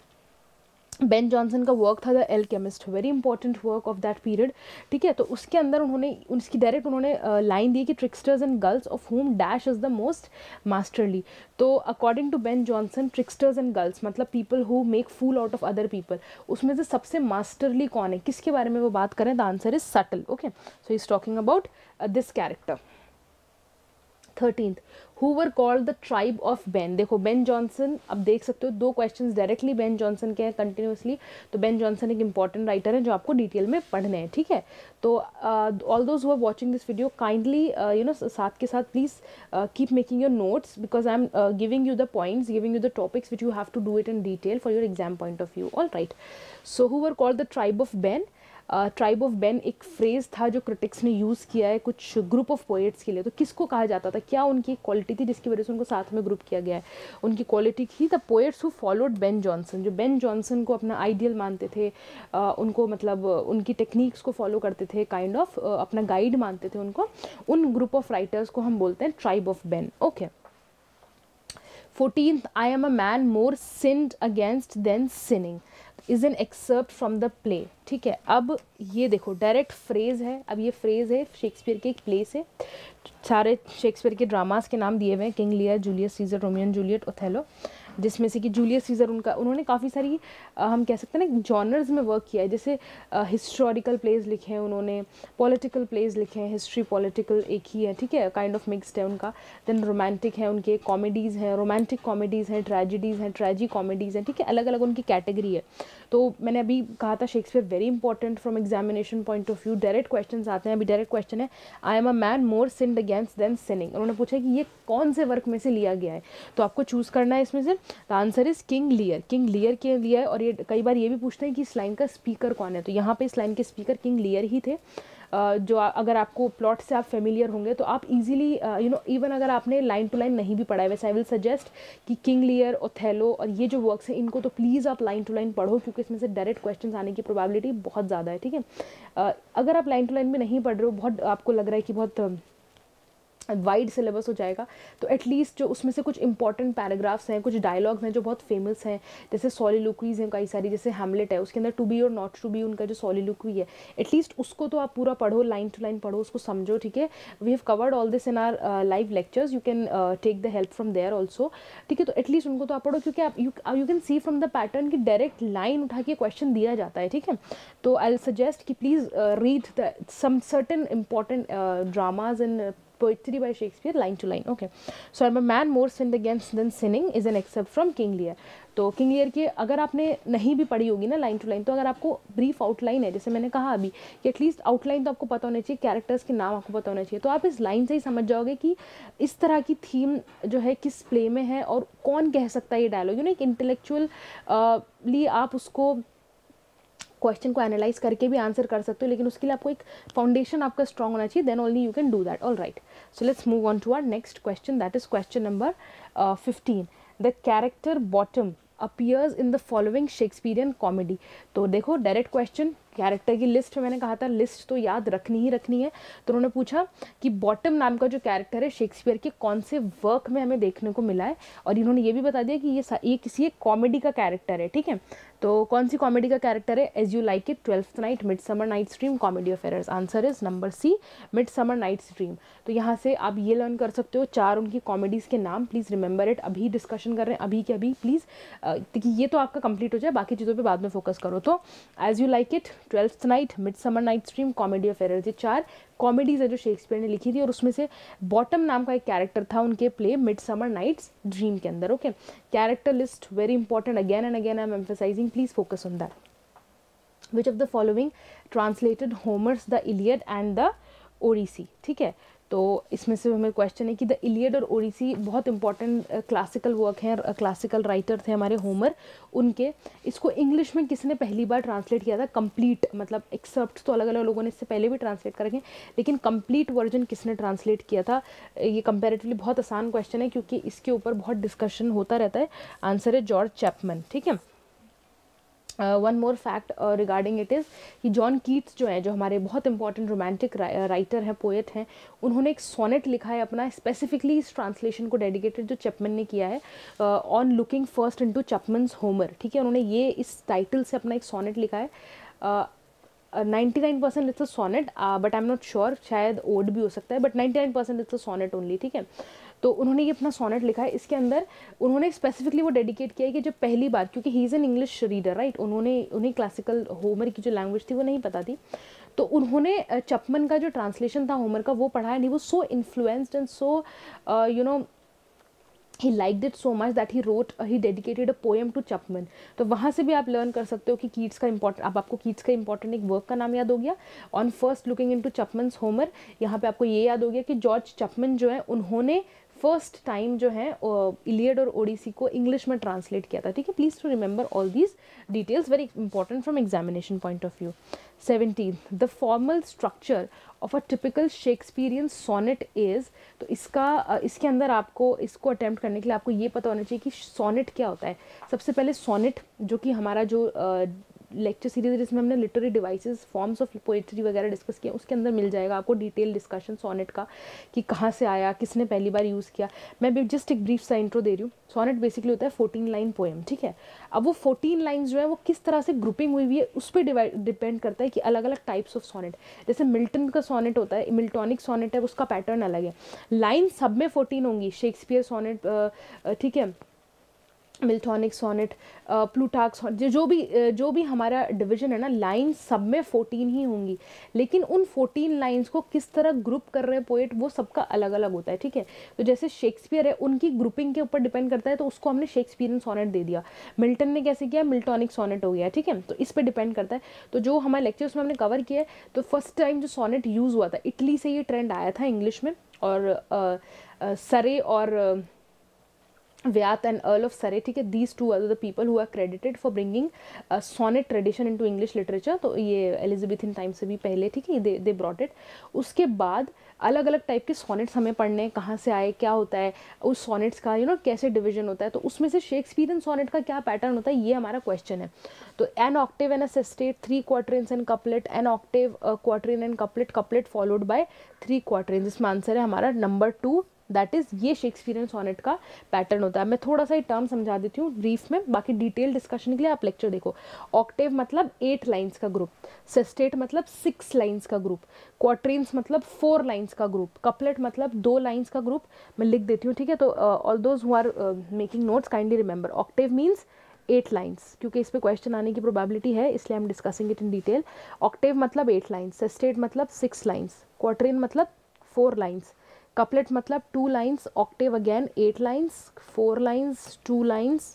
बेन जॉनसन का वर्क था the Alchemist, very important work of that period, ठीक है। तो उसके अंदर उन्होंने उसकी डायरेक्ट उन्होंने लाइन दी कि tricksters and girls of whom dash is the most masterly. तो according to Ben Jonson tricksters and girls मतलब people who make fool out of other people, उसमें से सबसे मास्टरली कौन है, किसके बारे में वो बात करें, the answer is subtle, okay. So he is talking about this character. Thirteenth, who were called the tribe of Ben. देखो बेन जॉनसन, अब देख सकते हो दो क्वेश्चंस डायरेक्टली बेन जॉनसन के हैं कंटिन्यूसली, तो बेन जॉनसन एक इंपॉर्टेंट राइटर है जो आपको डिटेल में पढ़ने हैं, ठीक है। तो all those who are watching this video kindly you know साथ के साथ please keep making your notes because I am giving you the points, giving you the topics which you have to do it in detail for your exam point of view, all right. So who were called the tribe of Ben. Tribe of Ben एक phrase था जो critics ने use किया है कुछ group of poets के लिए। तो किसको कहा जाता था, क्या उनकी एक क्वालिटी थी जिसकी वजह से उनको साथ में ग्रुप किया गया है, उनकी क्वालिटी थी the poets who followed Ben Jonson, जो बेन जॉनसन को अपना आइडियल मानते थे, uh, उनको मतलब उनकी टेक्निक्स को फॉलो करते थे, काइंड ऑफ uh, अपना गाइड मानते थे उनको, उन ग्रुप ऑफ राइटर्स को हम बोलते हैं tribe of Ben, okay. Fourteenth, I am a man more sinned against than sinning. Is an excerpt from the play. ठीक है, अब ये देखो डायरेक्ट फ्रेज है, अब ये फ्रेज है शेक्सपियर के एक प्ले से, सारे शेक्सपियर के ड्रामास के नाम दिए हुए हैं, King Lear, Julius Caesar, Romeo and Juliet, Othello, जिसमें से कि जूलियस सीजर उनका उन्होंने काफ़ी सारी आ, हम कह सकते हैं ना जॉनर्स में वर्क किया है, जैसे हिस्टोरिकल प्लेज लिखे हैं उन्होंने, पॉलिटिकल प्लेज लिखे हैं, हिस्ट्री पॉलिटिकल एक ही है, ठीक है, काइंड ऑफ मिक्सड है उनका, देन रोमांटिक है उनके, कॉमेडीज़ हैं, रोमांटिक कॉमेडीज़ हैं, ट्रेजिडीज़ हैं, ट्रेजी कॉमेडीज़ हैं, ठीक है, अलग अलग उनकी कैटेगरी है। तो मैंने अभी कहा था Shakespeare very important from examination point of view, direct question आते हैं। अभी डायरेक्ट क्वेश्चन है, I am a man more sinned against than sinning. उन्होंने पूछा कि ये कौन से वर्क में से लिया गया है, तो आपको चूज़ करना है इसमें से। The answer is King Lear, King Lear के लिया है। और ये कई बार ये भी पूछते हैं कि इस लाइन का स्पीकर कौन है, तो यहाँ पे इस लाइन के स्पीकर किंग लियर ही थे। Uh, जो अगर आपको प्लॉट से आप फेमिलियर होंगे तो आप इजीली यू नो इवन अगर आपने लाइन टू लाइन नहीं भी पढ़ा है, वैसे आई विल सजेस्ट कि किंग लियर, ओथेलो और ये जो वर्क्स हैं इनको तो प्लीज़ आप लाइन टू लाइन पढ़ो, क्योंकि इसमें से डायरेक्ट क्वेश्चन आने की प्रोबेबिलिटी बहुत ज़्यादा है। ठीक है, uh, अगर आप लाइन टू लाइन में नहीं पढ़ रहे हो, बहुत आपको लग रहा है कि बहुत वाइड सिलेबस हो जाएगा, तो एटलीस्ट जो उसमें से कुछ इंपॉर्टेंट पैराग्राफ्स हैं, कुछ डायलॉग्स हैं जो बहुत फेमस हैं, जैसे सॉलिलोक्वीज हैं कई सारी, जैसे हैमलेट है उसके अंदर टू बी और नॉट टू बी उनका जो सॉलिलोक्वी है, एटलीस्ट उसको तो आप पूरा पढ़ो, लाइन टू लाइन पढ़ो, उसको समझो। ठीक है, we have covered all this in our live lectures, you can take the help from there also. ठीक है, तो एटलीस्ट उनको तो आप पढ़ो, क्योंकि आप you you can see from the pattern कि डायरेक्ट लाइन उठा के क्वेश्चन दिया जाता है। ठीक है, तो आई विल सजेस्ट कि please read the some certain important dramas in poetry by Shakespeare line to line. Okay, so I'm a man more sinned against than sinning is an excerpt from King Lear. तो King Lear की अगर आपने नहीं भी पढ़ी होगी ना line to line, तो अगर आपको ब्रीफ आउटलाइन है, जैसे मैंने कहा अभी कि एटलीस्ट आउटलाइन तो आपको पता होना चाहिए, कैरेक्टर्स के नाम आपको पता होना चाहिए, तो आप इस लाइन से ही समझ जाओगे कि इस तरह की थीम जो है किस प्ले में है और कौन कह सकता है ये डायलॉग। यू नो एक इंटेलेक्चुअली आप उसको क्वेश्चन को एनालाइज करके भी आंसर कर सकते हो, लेकिन उसके लिए आपको एक फाउंडेशन आपका स्ट्रॉन्ग होना चाहिए, then only you can do that. All right, so let's move on to our next question, that is question number fifteen. The character Bottom appears in the following Shakespearean comedy. तो देखो direct question, character की list मैंने कहा था list तो याद रखनी ही रखनी है, तो उन्होंने पूछा कि बॉटम नाम का जो कैरेक्टर है शेक्सपियर के कौन से वर्क में हमें देखने को मिला है, और इन्होंने ये भी बता दिया कि ये ये किसी एक कॉमेडी का कैरेक्टर है। ठीक है, तो कौन सी कॉमेडी का कैरेक्टर है? As You Like It, Twelfth Night, Midsummer Night's Dream, Comedy of Errors. Answer is number C, Midsummer Night's Dream. तो यहाँ से आप ये लर्न कर सकते हो चार उनकी कॉमेडीज़ के नाम, प्लीज़ रिमेंबर इट। अभी डिस्कशन कर रहे हैं अभी के अभी, प्लीज़ देखिए ये तो आपका कंप्लीट हो जाए, बाकी चीज़ों पे बाद में फोकस करो। तो As You Like It, Twelfth Night, Midsummer Night's Dream, Comedy of Errors, ये चार कॉमेडीज़ है जो शेक्सपियर ने लिखी थी, और उसमें से बॉटम नाम का एक कैरेक्टर था उनके प्ले मिडसमर नाइट्स ड्रीम के अंदर। Okay, character list very important, again and again I am emphasising, please focus on that. Which of the following translated Homer's the Iliad and the Odyssey. ठीक है, तो इसमें से हमें क्वेश्चन है कि द इलियड और ओडिसी बहुत इंपॉर्टेंट क्लासिकल वर्क हैं, क्लासिकल राइटर थे हमारे होमर, उनके इसको इंग्लिश में किसने पहली बार ट्रांसलेट किया था कंप्लीट, मतलब एक्सेप्ट तो अलग अलग लोगों ने इससे पहले भी ट्रांसलेट कर रखे हैं, लेकिन कंप्लीट वर्जन किसने ट्रांसलेट किया था? ये कंपैरेटिवली बहुत आसान क्वेश्चन है, क्योंकि इसके ऊपर बहुत डिस्कशन होता रहता है। आंसर है जॉर्ज चैपमैन। ठीक है, one more fact regarding it is कि जॉन कीट्स जो है, जो हमारे बहुत इंपॉर्टेंट रोमांटिक राइटर हैं, पोएट हैं, उन्होंने एक सोनेट लिखा है अपना स्पेसिफिकली इस ट्रांसलेशन को डेडिकेटेड, जो चैपमैन ने किया है, on looking first into Chapman's Homer. ठीक है, उन्होंने ये इस टाइटल से अपना एक सोनेट लिखा है। Ninety nine percent it's a sonnet, but I am not sure, शायद ओड भी हो सकता है, but ninety nine percent it's a sonnet only. ठीक है, तो उन्होंने ये अपना सोनेट लिखा है, इसके अंदर उन्होंने स्पेसिफिकली वो डेडिकेट किया है कि जब पहली बार, क्योंकि he is an English reader right, उन्होंने उन्हें क्लासिकल होमर की जो लैंग्वेज थी वो नहीं पता थी, तो उन्होंने चैपमैन का जो ट्रांसलेशन था होमर का वो पढ़ा है, नहीं वो so influenced and so you know he liked it so much that he wrote uh, he dedicated a poem to Chapman। तो वहाँ से भी आप लर्न कर सकते हो कि कीट्स का इंपॉर्टेंट, अब आपको कीट्स का इंपॉर्टेंट एक वर्क का नाम याद हो गया on first looking into Chapman's Homer. यहाँ पे आपको ये याद हो गया कि जॉर्ज चैपमैन जो है उन्होंने फर्स्ट टाइम जो है इलियड और ओडिसी को इंग्लिश में ट्रांसलेट किया था। ठीक है, please to remember all these details, very important from examination point of view. Seventeen, the formal structure of a typical Shakespearean sonnet is. तो इसका इसके अंदर आपको इसको अटेम्प्ट करने के लिए आपको ये पता होना चाहिए कि सोनेट क्या होता है। सबसे पहले सोनेट, जो कि हमारा जो लेक्चर सीरीज जिसमें हमने literary devices, forms of poetry वगैरह डिस्कस किया, उसके अंदर मिल जाएगा आपको डिटेल डिस्कशन सोनेट का कि कहाँ से आया, किसने पहली बार यूज़ किया। मैं भी जस्ट एक ब्रीफ सा इंट्रो दे रही हूँ। सोनेट बेसिकली होता है फोर्टीन लाइन पोएम, ठीक है। अब वो फोर्टीन लाइन्स जो है वो किस तरह से ग्रुपिंग हुई हुई है उस पर डिवाइड डिपेंड करता है कि अलग अलग टाइप्स ऑफ सोनेट, जैसे मिल्टन का सोनेट होता है, मिल्टॉनिक सोनेट है, उसका पैटर्न अलग है। लाइन सब में फोर्टीन होंगी, शेक्सपियर सोनेट, ठीक है, मिल्टॉनिक सोनेट, प्लूटार्क सोनेट, जो भी जो भी हमारा डिवीजन है ना, लाइन सब में फोर्टीन ही होंगी, लेकिन उन फोर्टीन लाइंस को किस तरह ग्रुप कर रहे हैं पोएट वो सबका अलग अलग होता है, ठीक है। तो जैसे शेक्सपियर है, उनकी ग्रुपिंग के ऊपर डिपेंड करता है, तो उसको हमने शेक्सपियरियन सोनेट दे दिया। मिल्टन ने कैसे किया, मिल्टॉनिक सोनेट हो गया, ठीक है। तो इस पर डिपेंड करता है। तो जो हमारे लेक्चर्स में हमने कवर किया है, तो फर्स्ट टाइम जो सोनेट यूज़ हुआ था, इटली से ये ट्रेंड आया था इंग्लिश में, और सरे और Vyat and Earl of Surrey, ठीक है, these two are the people who are credited for bringing a sonnet tradition into English literature। तो ये एलिजाबेथन टाइम से भी पहले, ठीक है, दे दे ब्रॉट इट। उसके बाद अलग अलग टाइप के सॉनेट्स हमें पढ़ने, कहाँ से आए, क्या होता है उस सॉनेट्स का, यू नो कैसे डिवीजन होता है, तो उसमें से शेक्सपियरियन सॉनेट का क्या पैटर्न होता है, ये हमारा क्वेश्चन है। तो an octave and a sestet, three quatrains and couplet, an octave quatrain and couplet, couplet followed by three quatrains. इसमें आंसर है हमारा नंबर टू, दैट इज़ ये शेक्सपियरियन सोनेट का पैटर्न होता है। मैं थोड़ा सा ही टर्म समझा देती हूँ ब्रीफ में, बाकी डिटेल डिस्कशन के लिए आप लेक्चर देखो। ऑक्टेव मतलब एट लाइंस का ग्रुप, सेस्टेट मतलब सिक्स लाइंस का ग्रुप, क्वार्टरेंस मतलब फोर लाइंस का ग्रुप, कपलेट मतलब दो लाइंस का ग्रुप। मैं लिख देती हूँ, ठीक है। तो all those who are making notes kindly remember, octave means eight lines, क्योंकि इस पर क्वेश्चन आने की प्रोबेबिलिटी है, इसलिए हम discussing it in detail. Octave मतलब एट लाइन्स, सेस्टेट मतलब सिक्स लाइन्स, क्वार्टरेन मतलब फोर लाइन्स, कपलेट मतलब two lines, octave again eight lines, four lines, two lines,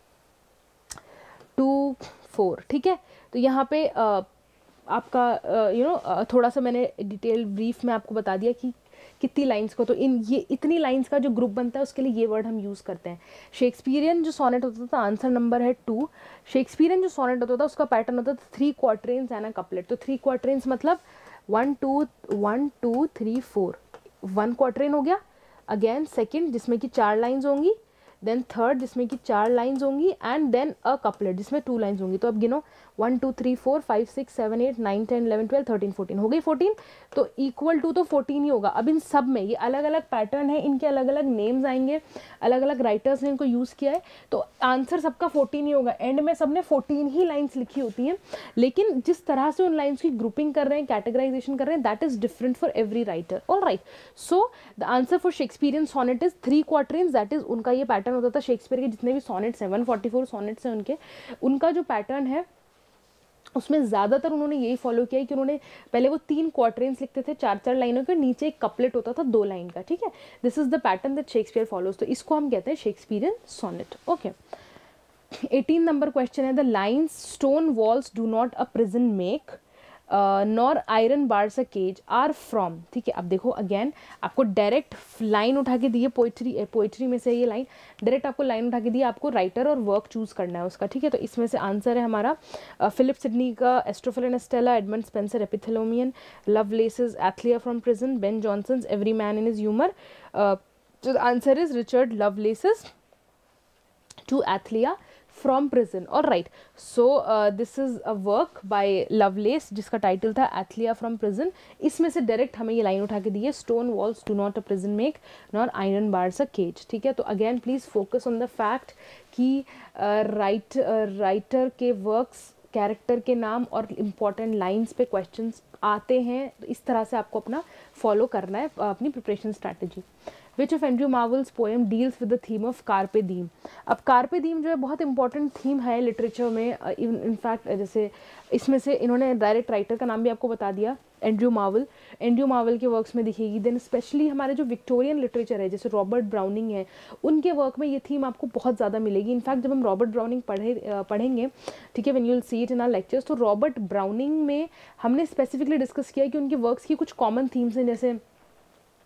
two four, ठीक है। तो यहाँ पे uh, आपका you uh, know you know, uh, थोड़ा सा मैंने डिटेल ब्रीफ में आपको बता दिया कि कितनी लाइंस को, तो इन ये इतनी लाइंस का जो ग्रुप बनता है उसके लिए ये वर्ड हम यूज़ करते हैं। शेक्सपियरियन जो सोनेट होता था, आंसर नंबर है टू। शेक्सपियरियन जो सोनेट होता था उसका पैटर्न होता था three quatrains and a couplet. तो थ्री क्वार्टरेंस मतलब one two one two three four, one quatrain हो गया, अगेन सेकंड जिसमें कि चार लाइंस होंगी, देन थर्ड जिसमें कि चार लाइंस होंगी, एंड देन अ कपलेट जिसमें टू लाइंस होंगी। तो अब गिनो, one two three four five six seven eight nine ten eleven twelve thirteen fourteen, हो गई फोर्टीन। तो इक्वल टू तो फोर्टीन ही होगा। अब इन सब में ये अलग अलग पैटर्न है, इनके अलग अलग नेम्स आएंगे, अलग अलग राइटर्स ने इनको यूज़ किया है, तो आंसर सबका फोर्टीन ही होगा। एंड में सब ने फोर्टीन ही लाइन्स लिखी होती हैं, लेकिन जिस तरह से उन लाइन्स की ग्रुपिंग कर रहे हैं, कैटेगराइजेशन कर रहे हैं, that is different for every writer. All right, so the answer for Shakespearean sonnet is three quatrains, that is उनका ये पैटर्न होता था। शेक्सपियर के जितने भी सोनेट्स हैं, वन फोर्टी फोर सोनेट्स हैं उनके, उनका जो पैटर्न है उसमें ज़्यादातर उन्होंने यही फॉलो किया है कि उन्होंने पहले वो तीन क्वार्टरेंस लिखते थे चार चार लाइनों के, नीचे एक कपलेट होता था दो लाइन का, ठीक है। This is the pattern that Shakespeare follows, तो इसको हम कहते हैं Shakespearean sonnet. Okay, eighteen number question है, the lines stone walls do not a prison make nor iron bars a cage are from, ठीक है। अब देखो अगेन आपको डायरेक्ट लाइन उठा के दी है, पोइट्री पोइट्री में से ये लाइन डायरेक्ट आपको लाइन उठा के दी है, आपको राइटर और वर्क चूज करना है उसका, ठीक है। तो इसमें से आंसर है हमारा फिलिप सिडनी का Astrophel and Stella, Edmund Spenser Epithalamion, Lovelace's एथलिया from prison, Ben Jonson's Every Man in His Humour. So the answer is Richard Lovelace's To Athlia from Prison. All right, so uh, this is a work by Lovelace जिसका title था Athlia from Prison। इसमें से direct हमें ये line उठा के दी है, Stone walls do not a prison make, nor iron bars a cage, ठीक है। तो again please focus on the fact कि राइट राइटर के वर्क्स, कैरेक्टर के नाम और इम्पॉर्टेंट लाइंस पे क्वेश्चंस आते हैं, तो इस तरह से आपको अपना फॉलो करना है अपनी preparation strategy. Which of Andrew Marvell's poem deals with the theme of carpe diem. अब कार्पे दीम जो है बहुत इंपॉर्टेंट थीम है लिटरेचर में, इनफैक्ट जैसे इसमें से इन्होंने डायरेक्ट राइटर का नाम भी आपको बता दिया, एंड्रयू मार्वल। एंड्रयू मार्वल के वर्क्स में दिखेगी। देन स्पेशली हमारे जो विक्टोरियन लिटरेचर है, जैसे रॉबर्ट ब्राउनिंग है, उनके वर्क में ये थीम आपको बहुत ज़्यादा मिलेगी। इनफैक्ट जब हम रॉबर्ट ब्राउनिंग पढ़े पढ़ेंगे, ठीक है, when you will see it in our lectures, तो रॉबर्ट ब्राउनिंग में हमने स्पेसिफिकली डिस्कस किया कि उनके वर्क्स की कुछ कॉमन थीम्स हैं, जैसे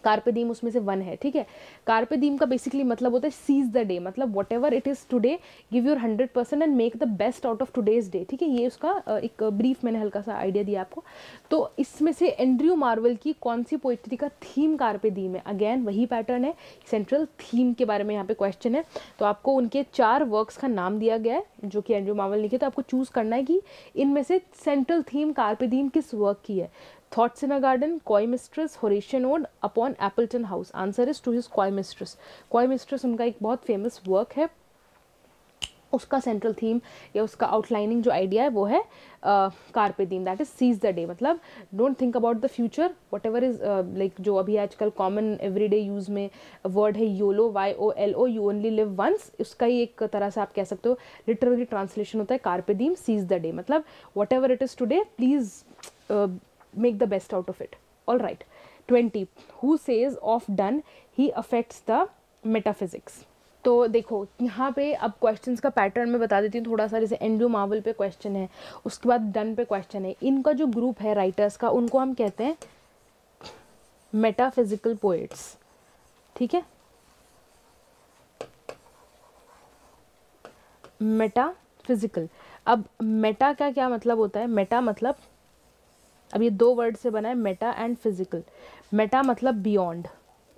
कार्पे दीम उसमें से वन है, ठीक है। कार्पे दीम का बेसिकली मतलब होता है सीज द डे, मतलब whatever it is today give your hundred percent and make the best out of today's day, ठीक है। ये उसका एक ब्रीफ मैंने हल्का सा आइडिया दिया आपको। तो इसमें से एंड्रयू मार्वल की कौन सी पोइट्री का थीम कार्पे दीम है, अगेन वही पैटर्न है, सेंट्रल थीम के बारे में यहाँ पे क्वेश्चन है। तो आपको उनके चार वर्क्स का नाम दिया गया है जो कि एंड्रयू मार्वल लिखे, तो आपको चूज़ करना है कि इनमें से सेंट्रल थीम कार्पे दीम किस वर्क की है। Thoughts in a Garden, Coy Mistress, Horatian Ode upon Appleton House. Answer is to his Coy Mistress. Coy Mistress उनका एक बहुत फेमस वर्क है, उसका सेंट्रल थीम या उसका आउटलाइनिंग जो आइडिया है वो है carpe diem, that is seize the day, मतलब don't think about the future, whatever is like जो अभी आजकल कॉमन एवरीडे यूज में वर्ड है YOLO, Y O L O, you only live once, उसका ही एक तरह से आप कह सकते हो लिटरली ट्रांसलेशन होता है carpe diem seize the day, मतलब whatever it is today please make the best out of it. All right. twenty. Who says of done he affects the metaphysics? तो देखो यहाँ पे अब क्वेश्चंस का pattern मैं बता देती हूँ थोड़ा सा। जैसे एंड्रयू मार्वल पे क्वेश्चन है, उसके बाद डन पे क्वेश्चन है। इनका जो ग्रुप है राइटर्स का, उनको हम कहते हैं मेटाफिजिकल पोएट्स, ठीक है। मेटाफिजिकल, अब मेटा का क्या मतलब होता है? मेटा मतलब, अब ये दो वर्ड से बना है, मेटा एंड फिजिकल। मेटा मतलब बियॉन्ड,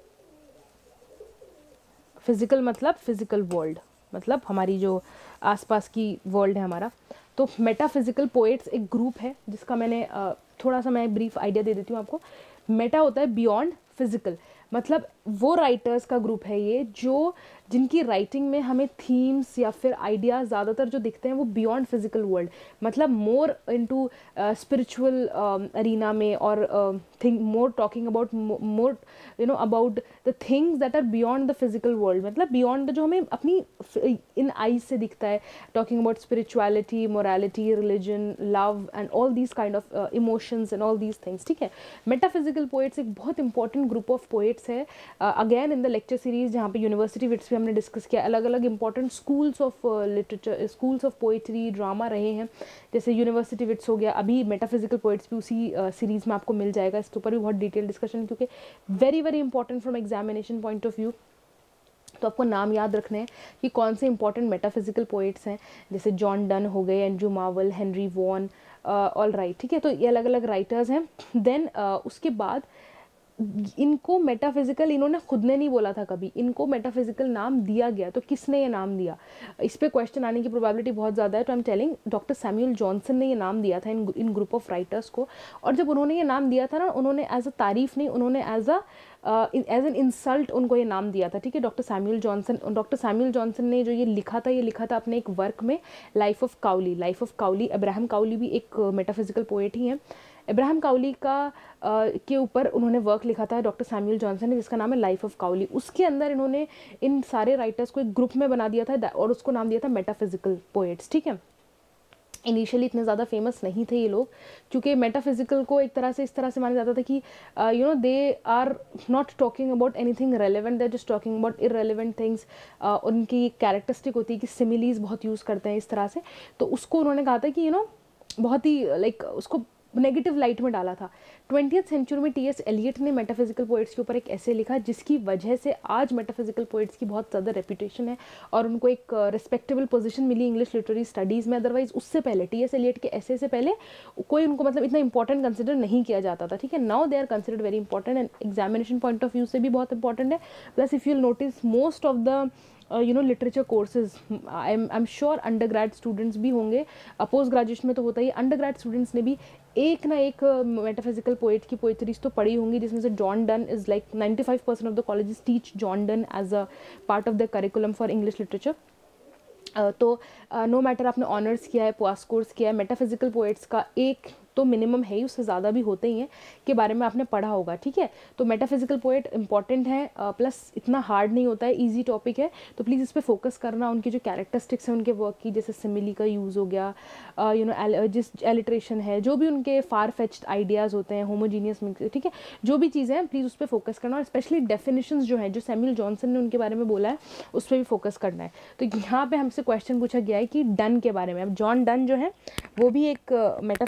फिजिकल मतलब फिजिकल वर्ल्ड, मतलब हमारी जो आसपास की वर्ल्ड है हमारा। तो मेटाफिजिकल पोएट्स एक ग्रुप है जिसका मैंने थोड़ा सा मैं ब्रीफ आइडिया दे देती हूँ आपको। मेटा होता है बियॉन्ड फिजिकल, मतलब वो राइटर्स का ग्रुप है ये जो जिनकी राइटिंग में हमें थीम्स या फिर आइडियाज़ ज़्यादातर जो दिखते हैं वो बियॉन्ड फिजिकल वर्ल्ड, मतलब मोर इनटू स्पिरिचुअल अरीना में, और think more talking about more you know about the things that are beyond the physical world, मतलब बियॉन्ड जो हमें अपनी इन आईज से दिखता है, talking about spirituality, morality, religion, love and all these kind of emotions and all these things, ठीक है। मेटाफिजिकल पोएट्स एक बहुत इंपॉर्टेंट ग्रुप ऑफ पोएट्स है, again in the lecture series जहाँ पे यूनिवर्सिटी विट्स पे हमने डिस्कस किया, अलग अलग important schools of literature, schools of poetry, drama रहे हैं। जैसे यूनिवर्सिटी विट्स हो गया, अभी मेटाफिजिकल पोएट्स भी उसी सीरीज uh, में आपको मिल जाएगा। इसके ऊपर भी बहुत डिटेल डिस्कशन, क्योंकि very very important from examination point of view. तो आपको नाम याद रखने हैं कि कौन से इंपॉर्टेंट मेटाफिजिकल पोएट्स हैं, जैसे जॉन डन हो गए, Andrew Marvell, Henry Vaughan, all right, ठीक है। तो ये अलग अलग राइटर्स हैं। देन uh, उसके बाद इनको मेटाफिजिकल, इन्होंने खुद ने नहीं बोला था कभी, इनको मेटाफिजिकल नाम दिया गया। तो किसने ये नाम दिया, इस पे क्वेश्चन आने की प्रोबेबिलिटी बहुत ज़्यादा है। तो I am telling doctor Samuel Johnson ने ये नाम दिया था इन इन ग्रुप ऑफ राइटर्स को। और जब उन्होंने ये नाम दिया था ना, उन्होंने एज अ तारीफ नहीं, उन्होंने as a as an insult उनको ये नाम दिया था, ठीक है। Doctor Samuel Johnson, doctor Samuel Johnson ने जो ये लिखा था, ये लिखा था अपने एक वर्क में, life of Cowley. Life of Cowley, Abraham Cowley भी एक मेटाफिजिकल पोएट ही हैं। अब्राहम काउली का आ, के ऊपर उन्होंने वर्क लिखा था डॉक्टर सैमुअल जॉनसन ने, जिसका नाम है लाइफ ऑफ काउली। उसके अंदर इन्होंने इन सारे राइटर्स को एक ग्रुप में बना दिया था और उसको नाम दिया था मेटाफिजिकल पोएट्स, ठीक है। इनिशियली इतने ज़्यादा फेमस नहीं थे ये लोग, क्योंकि मेटाफिजिकल को एक तरह से इस तरह से माना जाता था कि you know they are not talking about anything relevant, they are just talking about irrelevant things. उनकी कैरेक्टरिस्टिक होती है कि सिमिलीज बहुत यूज़ करते हैं इस तरह से। तो उसको उन्होंने कहा था कि यू नो बहुत ही लाइक उसको नेगेटिव लाइट में डाला था। ट्वेंटियथ सेंचुरी में टी एस एलियट ने मेटाफिजिकल पोएट्स के ऊपर एक ऐसे लिखा जिसकी वजह से आज मेटाफिजिकल पोएट्स की बहुत ज़्यादा रेपुटेशन है और उनको एक रिस्पेक्टेबल पोजीशन मिली इंग्लिश लिटरेरी स्टडीज़ में। अदरवाइज उससे पहले टी एस एलियट के ऐसे से पहले कोई उनको मतलब इतना इंपॉर्टेंट कंसिडर नहीं किया जाता था, ठीक है। Now they are considered very important and examination point of view से भी बहुत इंपॉर्टेंट है। Plus if you notice most of the you know literature courses, I am I am sure undergraduate students भी होंगे, post graduation में तो होता ही, under grade students ने भी एक ना एक मेटाफिजिकल पोएट की पोइट्रीज तो पढ़ी होंगी, जिसमें से John Donne is like ninety five percent of the colleges teach John Donne as a part of the curriculum for English literature. तो नो मैटर आपने ऑनर्स किया है, पास कोर्स किया है, मेटाफिजिकल पोएट्स का एक तो मिनिमम है ही, उससे ज़्यादा भी होते ही हैं, के बारे में आपने पढ़ा होगा, ठीक है। तो मेटाफिजिकल पोएट इंपॉर्टेंट है, प्लस इतना हार्ड नहीं होता है, इजी टॉपिक है। तो प्लीज़ इस पर फोकस करना। उनकी जो कैरेक्टरिस्टिक्स हैं उनके वर्क की, जैसे सिमिली का यूज़ हो गया, यू नो जिस एलिट्रेशन है, जो भी उनके फार फेच्ड आइडियाज़ होते हैं, होमोजीनियस मिक्स, ठीक है, जो भी चीज़ें हैं प्लीज़ उस पर फोकस करना। और स्पेशली डेफिनेशंस जो है, जो सैमुअल जॉनसन ने उनके बारे में बोला है, उस पर भी फोकस करना है। तो यहाँ पर हमसे क्वेश्चन पूछा गया है कि डन के बारे में। अब जॉन डन जो है वो भी एक मेटाफिजिकल पोएट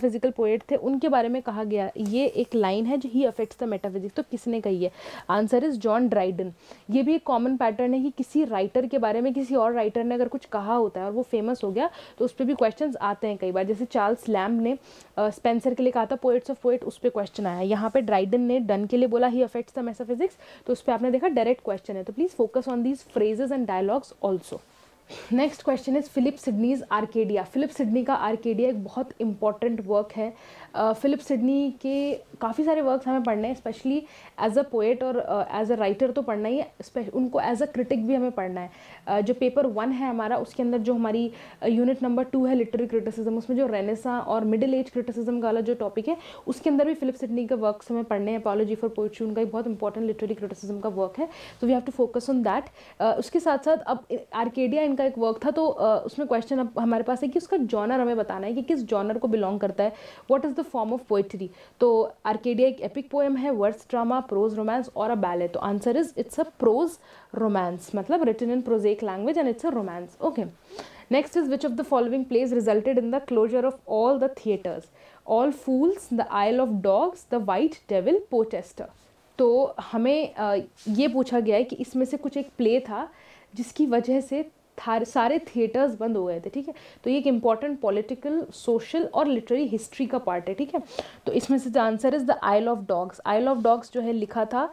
पोएट थे उनके बारे में कहा गया, ये एक लाइन है जो ही अफेक्ट्स द मेटाफिजिक्स, तो किसने कही है? Answer is John Dryden. ये भी एक कॉमन पैटर्न है कि किसी राइटर के बारे में किसी और राइटर ने अगर कुछ कहा होता है और वो फेमस हो गया तो उस पर भी क्वेश्चंस आते हैं कई बार। जैसे चार्ल्स लैम्ब ने स्पेंसर के लिए कहा था पोएट्स ऑफ पोएट, उस पर क्वेश्चन आया। यहाँ पे ड्राइडन ने डन के लिए बोला ही अफेक्ट्स द मेटाफिजिक्स, तो उस पर आपने देखा डायरेक्ट क्वेश्चन है। तो please focus on these phrases and dialogues also. Next question is Philip Sidney's Arcadia. Philip Sidney का आर्केडिया एक बहुत इंपॉर्टेंट वर्क है। फिलिप uh, सिडनी के काफ़ी सारे वर्क्स हमें पढ़ने हैं, स्पेशली एज अ पोएट और एज अ राइटर तो पढ़ना ही है, उनको एज अ क्रिटिक भी हमें पढ़ना है। uh, जो पेपर वन है हमारा, उसके अंदर जो हमारी यूनिट नंबर टू है लिटरेरी क्रिटिसिज्म, उसमें जो रेनेसा और मिडिल एज क्रिटिसिज्म का वाला जो टॉपिक है उसके अंदर भी फिलिप सिडनी के वर्क्स हमें पढ़ने हैं। अपॉलॉजी फॉर पोएट्री उनका एक बहुत इंपॉर्टेंट लिटरेरी क्रिटिसिज्म का वर्क है, तो we have to focus on that. उसके साथ साथ अब आर्केडिया इनका एक वर्क था, तो uh, उसमें क्वेश्चन अब हमारे पास है कि उसका जॉनर हमें बताना है कि किस जॉनर को बिलोंग करता है, what is the form of poetry. तो आर्केडिया एक एपिक पोएम है, वर्ड्स ड्रामा, प्रोज रोमांस और अ बैले। तो answer is it's a prose romance, मतलब रिटन इन प्रोजेक language and it's a romance. Okay, next is which of the following plays resulted in the closure of all the theatres? All fools, the oil of dogs, the white devil, पोचेस्टर। तो हमें आ, ये पूछा गया है कि इसमें से कुछ एक प्ले था जिसकी वजह से सारे थिएटर्स बंद हो गए थे, ठीक है। तो ये एक इंपॉर्टेंट पॉलिटिकल, सोशल और लिटरेरी हिस्ट्री का पार्ट है, ठीक है। तो इसमें से the answer is the oil of Dogs. Isle of Dogs जो है लिखा था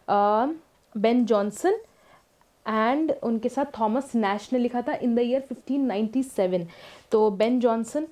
बेन जॉनसन एंड उनके साथ थॉमस नैश ने लिखा था in the year fifteen ninety seven. तो Ben Jonson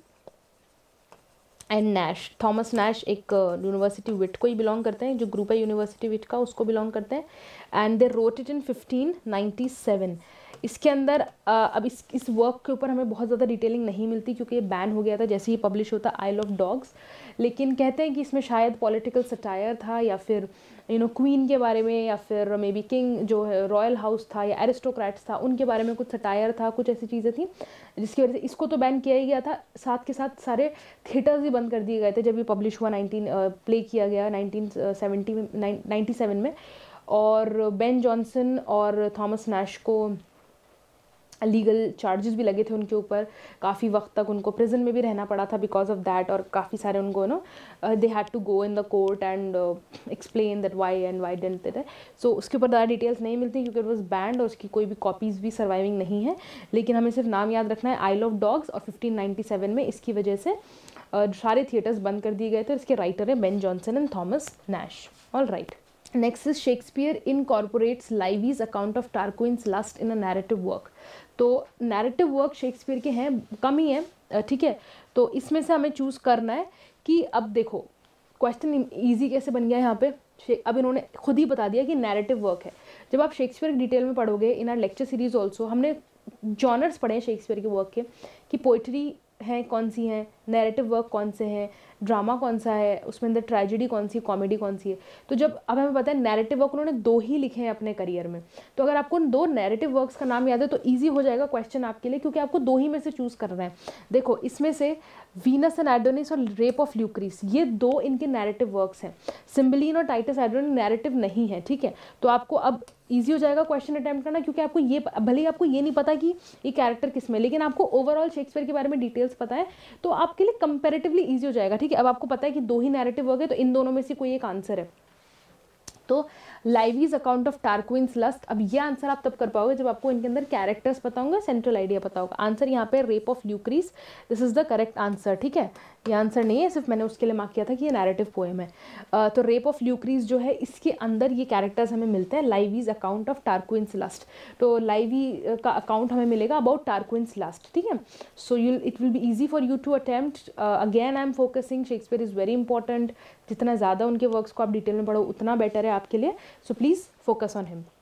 and Nashe, Thomas Nashe एक यूनिवर्सिटी विट को ही बिलोंग करते हैं, जो ग्रुप है यूनिवर्सिटी विट का उसको बिलोंग करते हैं, and they wrote it in fifteen ninety seven. इसके अंदर अब इस इस वर्क के ऊपर हमें बहुत ज़्यादा डिटेलिंग नहीं मिलती क्योंकि ये बैन हो गया था जैसे ही पब्लिश होता आइल ऑफ डॉग्स, लेकिन कहते हैं कि इसमें शायद पॉलिटिकल सटायर था या फिर यू नो क्वीन के बारे में या फिर मे बी किंग जो है रॉयल हाउस था या एरिस्टोक्रेट्स था उनके बारे में कुछ सटायर था, कुछ ऐसी चीज़ें थी जिसकी वजह से इसको तो बैन किया ही गया था। साथ के साथ सारे थिएटर्स भी बंद कर दिए गए थे जब ये पब्लिश हुआ, नाइनटीन प्ले किया गया नाइनटीन सेवेंटी में नाइन्टी सेवन में। और बेन जॉनसन और थॉमस नैश को लीगल चार्जेस भी लगे थे उनके ऊपर, काफ़ी वक्त तक उनको प्रिजन में भी रहना पड़ा था बिकॉज ऑफ दैट, और काफ़ी सारे उनको know they had to go in the court and explain that why and why didn't they. So उसके ऊपर ज़्यादा डिटेल्स नहीं मिलती क्योंकि इट वाज बैंड और उसकी कोई भी कॉपीज़ भी सर्वाइविंग नहीं है, लेकिन हमें सिर्फ नाम याद रखना है आइल ऑफ डॉग्स। और फिफ्टीन नाइंटी सेवन में इसकी वजह से uh, सारे थिएटर्स बंद कर दिए गए थे। इसके राइटर हैं Ben Jonson and Thomas Nashe. All right, next is Shakespeare incorporates Livy's account of Tarquin's lust in a narrative work. तो नैरेटिव वर्क शेक्सपियर के हैं, कम ही है, ठीक है। तो इसमें से हमें चूज़ करना है कि अब देखो क्वेश्चन इजी कैसे बन गया है यहाँ पे। अब इन्होंने खुद ही बता दिया कि नैरेटिव वर्क है। जब आप शेक्सपियर डिटेल में पढ़ोगे in our lecture series also, हमने जॉनर्स पढ़े हैं शेक्सपियर के वर्क के कि पोइट्री हैं कौन सी हैं, नैरेटिव वर्क कौन से हैं, ड्रामा कौन सा है, उसमें अंदर ट्रेजेडी कौन सी, कॉमेडी कौन सी है। तो जब अब हमें पता है नैरेटिव वर्क उन्होंने दो ही लिखे हैं अपने करियर में, तो अगर आपको उन दो नैरेटिव वर्क्स का नाम याद है तो ईजी हो जाएगा क्वेश्चन आपके लिए, क्योंकि आपको दो ही में से चूज़ करना है। देखो इसमें से वीनस एंड एडोनिस और रेप ऑफ ल्यूक्रीस, ये दो इनके नैरेटिव वर्क्स हैं। सिम्बलीन और टाइटस एडोनिस नैरेटिव नहीं है, ठीक है। तो आपको अब ईजी हो जाएगा क्वेश्चन अटैम्प्ट करना, क्योंकि आपको ये भले ही आपको ये नहीं पता कि ये कैरेक्टर किसमें, लेकिन आपको ओवरऑल शेक्सपियर के बारे में डिटेल्स पता है, तो आपके लिए कंपैरेटिवली ईजी हो जाएगा, ठीक है। अब आपको पता है कि दो ही नैरेटिव वर्क है, तो इन दोनों में से कोई एक आंसर है। तो Livy's account of Tarquin's lust, अब ये आंसर आप तब कर पाओगे जब आपको इनके अंदर कैरेक्टर्स पता होंगे, सेंट्रल आइडिया पता होगा। आंसर यहाँ पे rape of Lucrece, this is the correct answer, ठीक है। ये आंसर नहीं है, सिर्फ मैंने उसके लिए मार्क किया था कि ये नैरेटिव पोएम है। uh, तो रेप ऑफ ल्यूक्रीस जो है इसके अंदर ये कैरेक्टर्स हमें मिलते हैं, Livy's account of Tarquin's lust. तो लाइवी का अकाउंट हमें मिलेगा अबाउट टारक्विन्स लस्ट, ठीक है। So you it will be easy for you to attempt. Again I am focusing, Shakespeare is very important, जितना ज़्यादा उनके वर्क्स को आप डिटेल में पढ़ो उतना बेटर है आपके लिए, so please focus on him.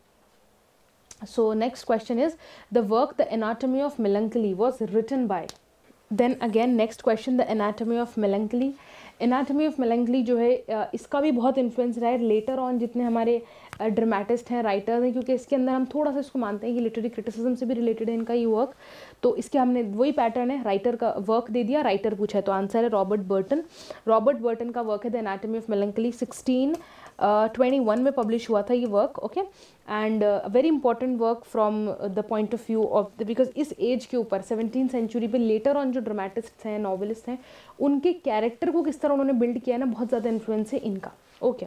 So next question is the work The Anatomy of Melancholy was written by. Then again next question, The Anatomy of Melancholy. Anatomy of Melancholy जो है इसका भी बहुत इन्फ्लुएंस रहा है लेटर ऑन जितने हमारे dramatist हैं, राइटर्स हैं, क्योंकि इसके अंदर हम थोड़ा सा इसको मानते हैं कि लिटरेरी क्रिटिसिज्म से भी रिलेटेड है इनका ये वर्क। तो इसके हमने वही पैटर्न है, राइटर का वर्क दे दिया, राइटर पूछा है, तो आंसर है रॉबर्ट बर्टन। रॉबर्ट बर्टन का वर्क है the anatomy of melancholy, sixteen twenty one में पब्लिश हुआ था ये work, okay. And very important work from the point of view of the, because इस एज के ऊपर सेवनटीन सेंचुरी पे लेटर ऑन जो ड्रामेटिस्ट हैं, नॉवेलिस्ट हैं, उनके कैरेक्टर को किस तरह उन्होंने बिल्ड किया है ना, बहुत ज़्यादा इन्फ्लुएंस है इनका। Okay,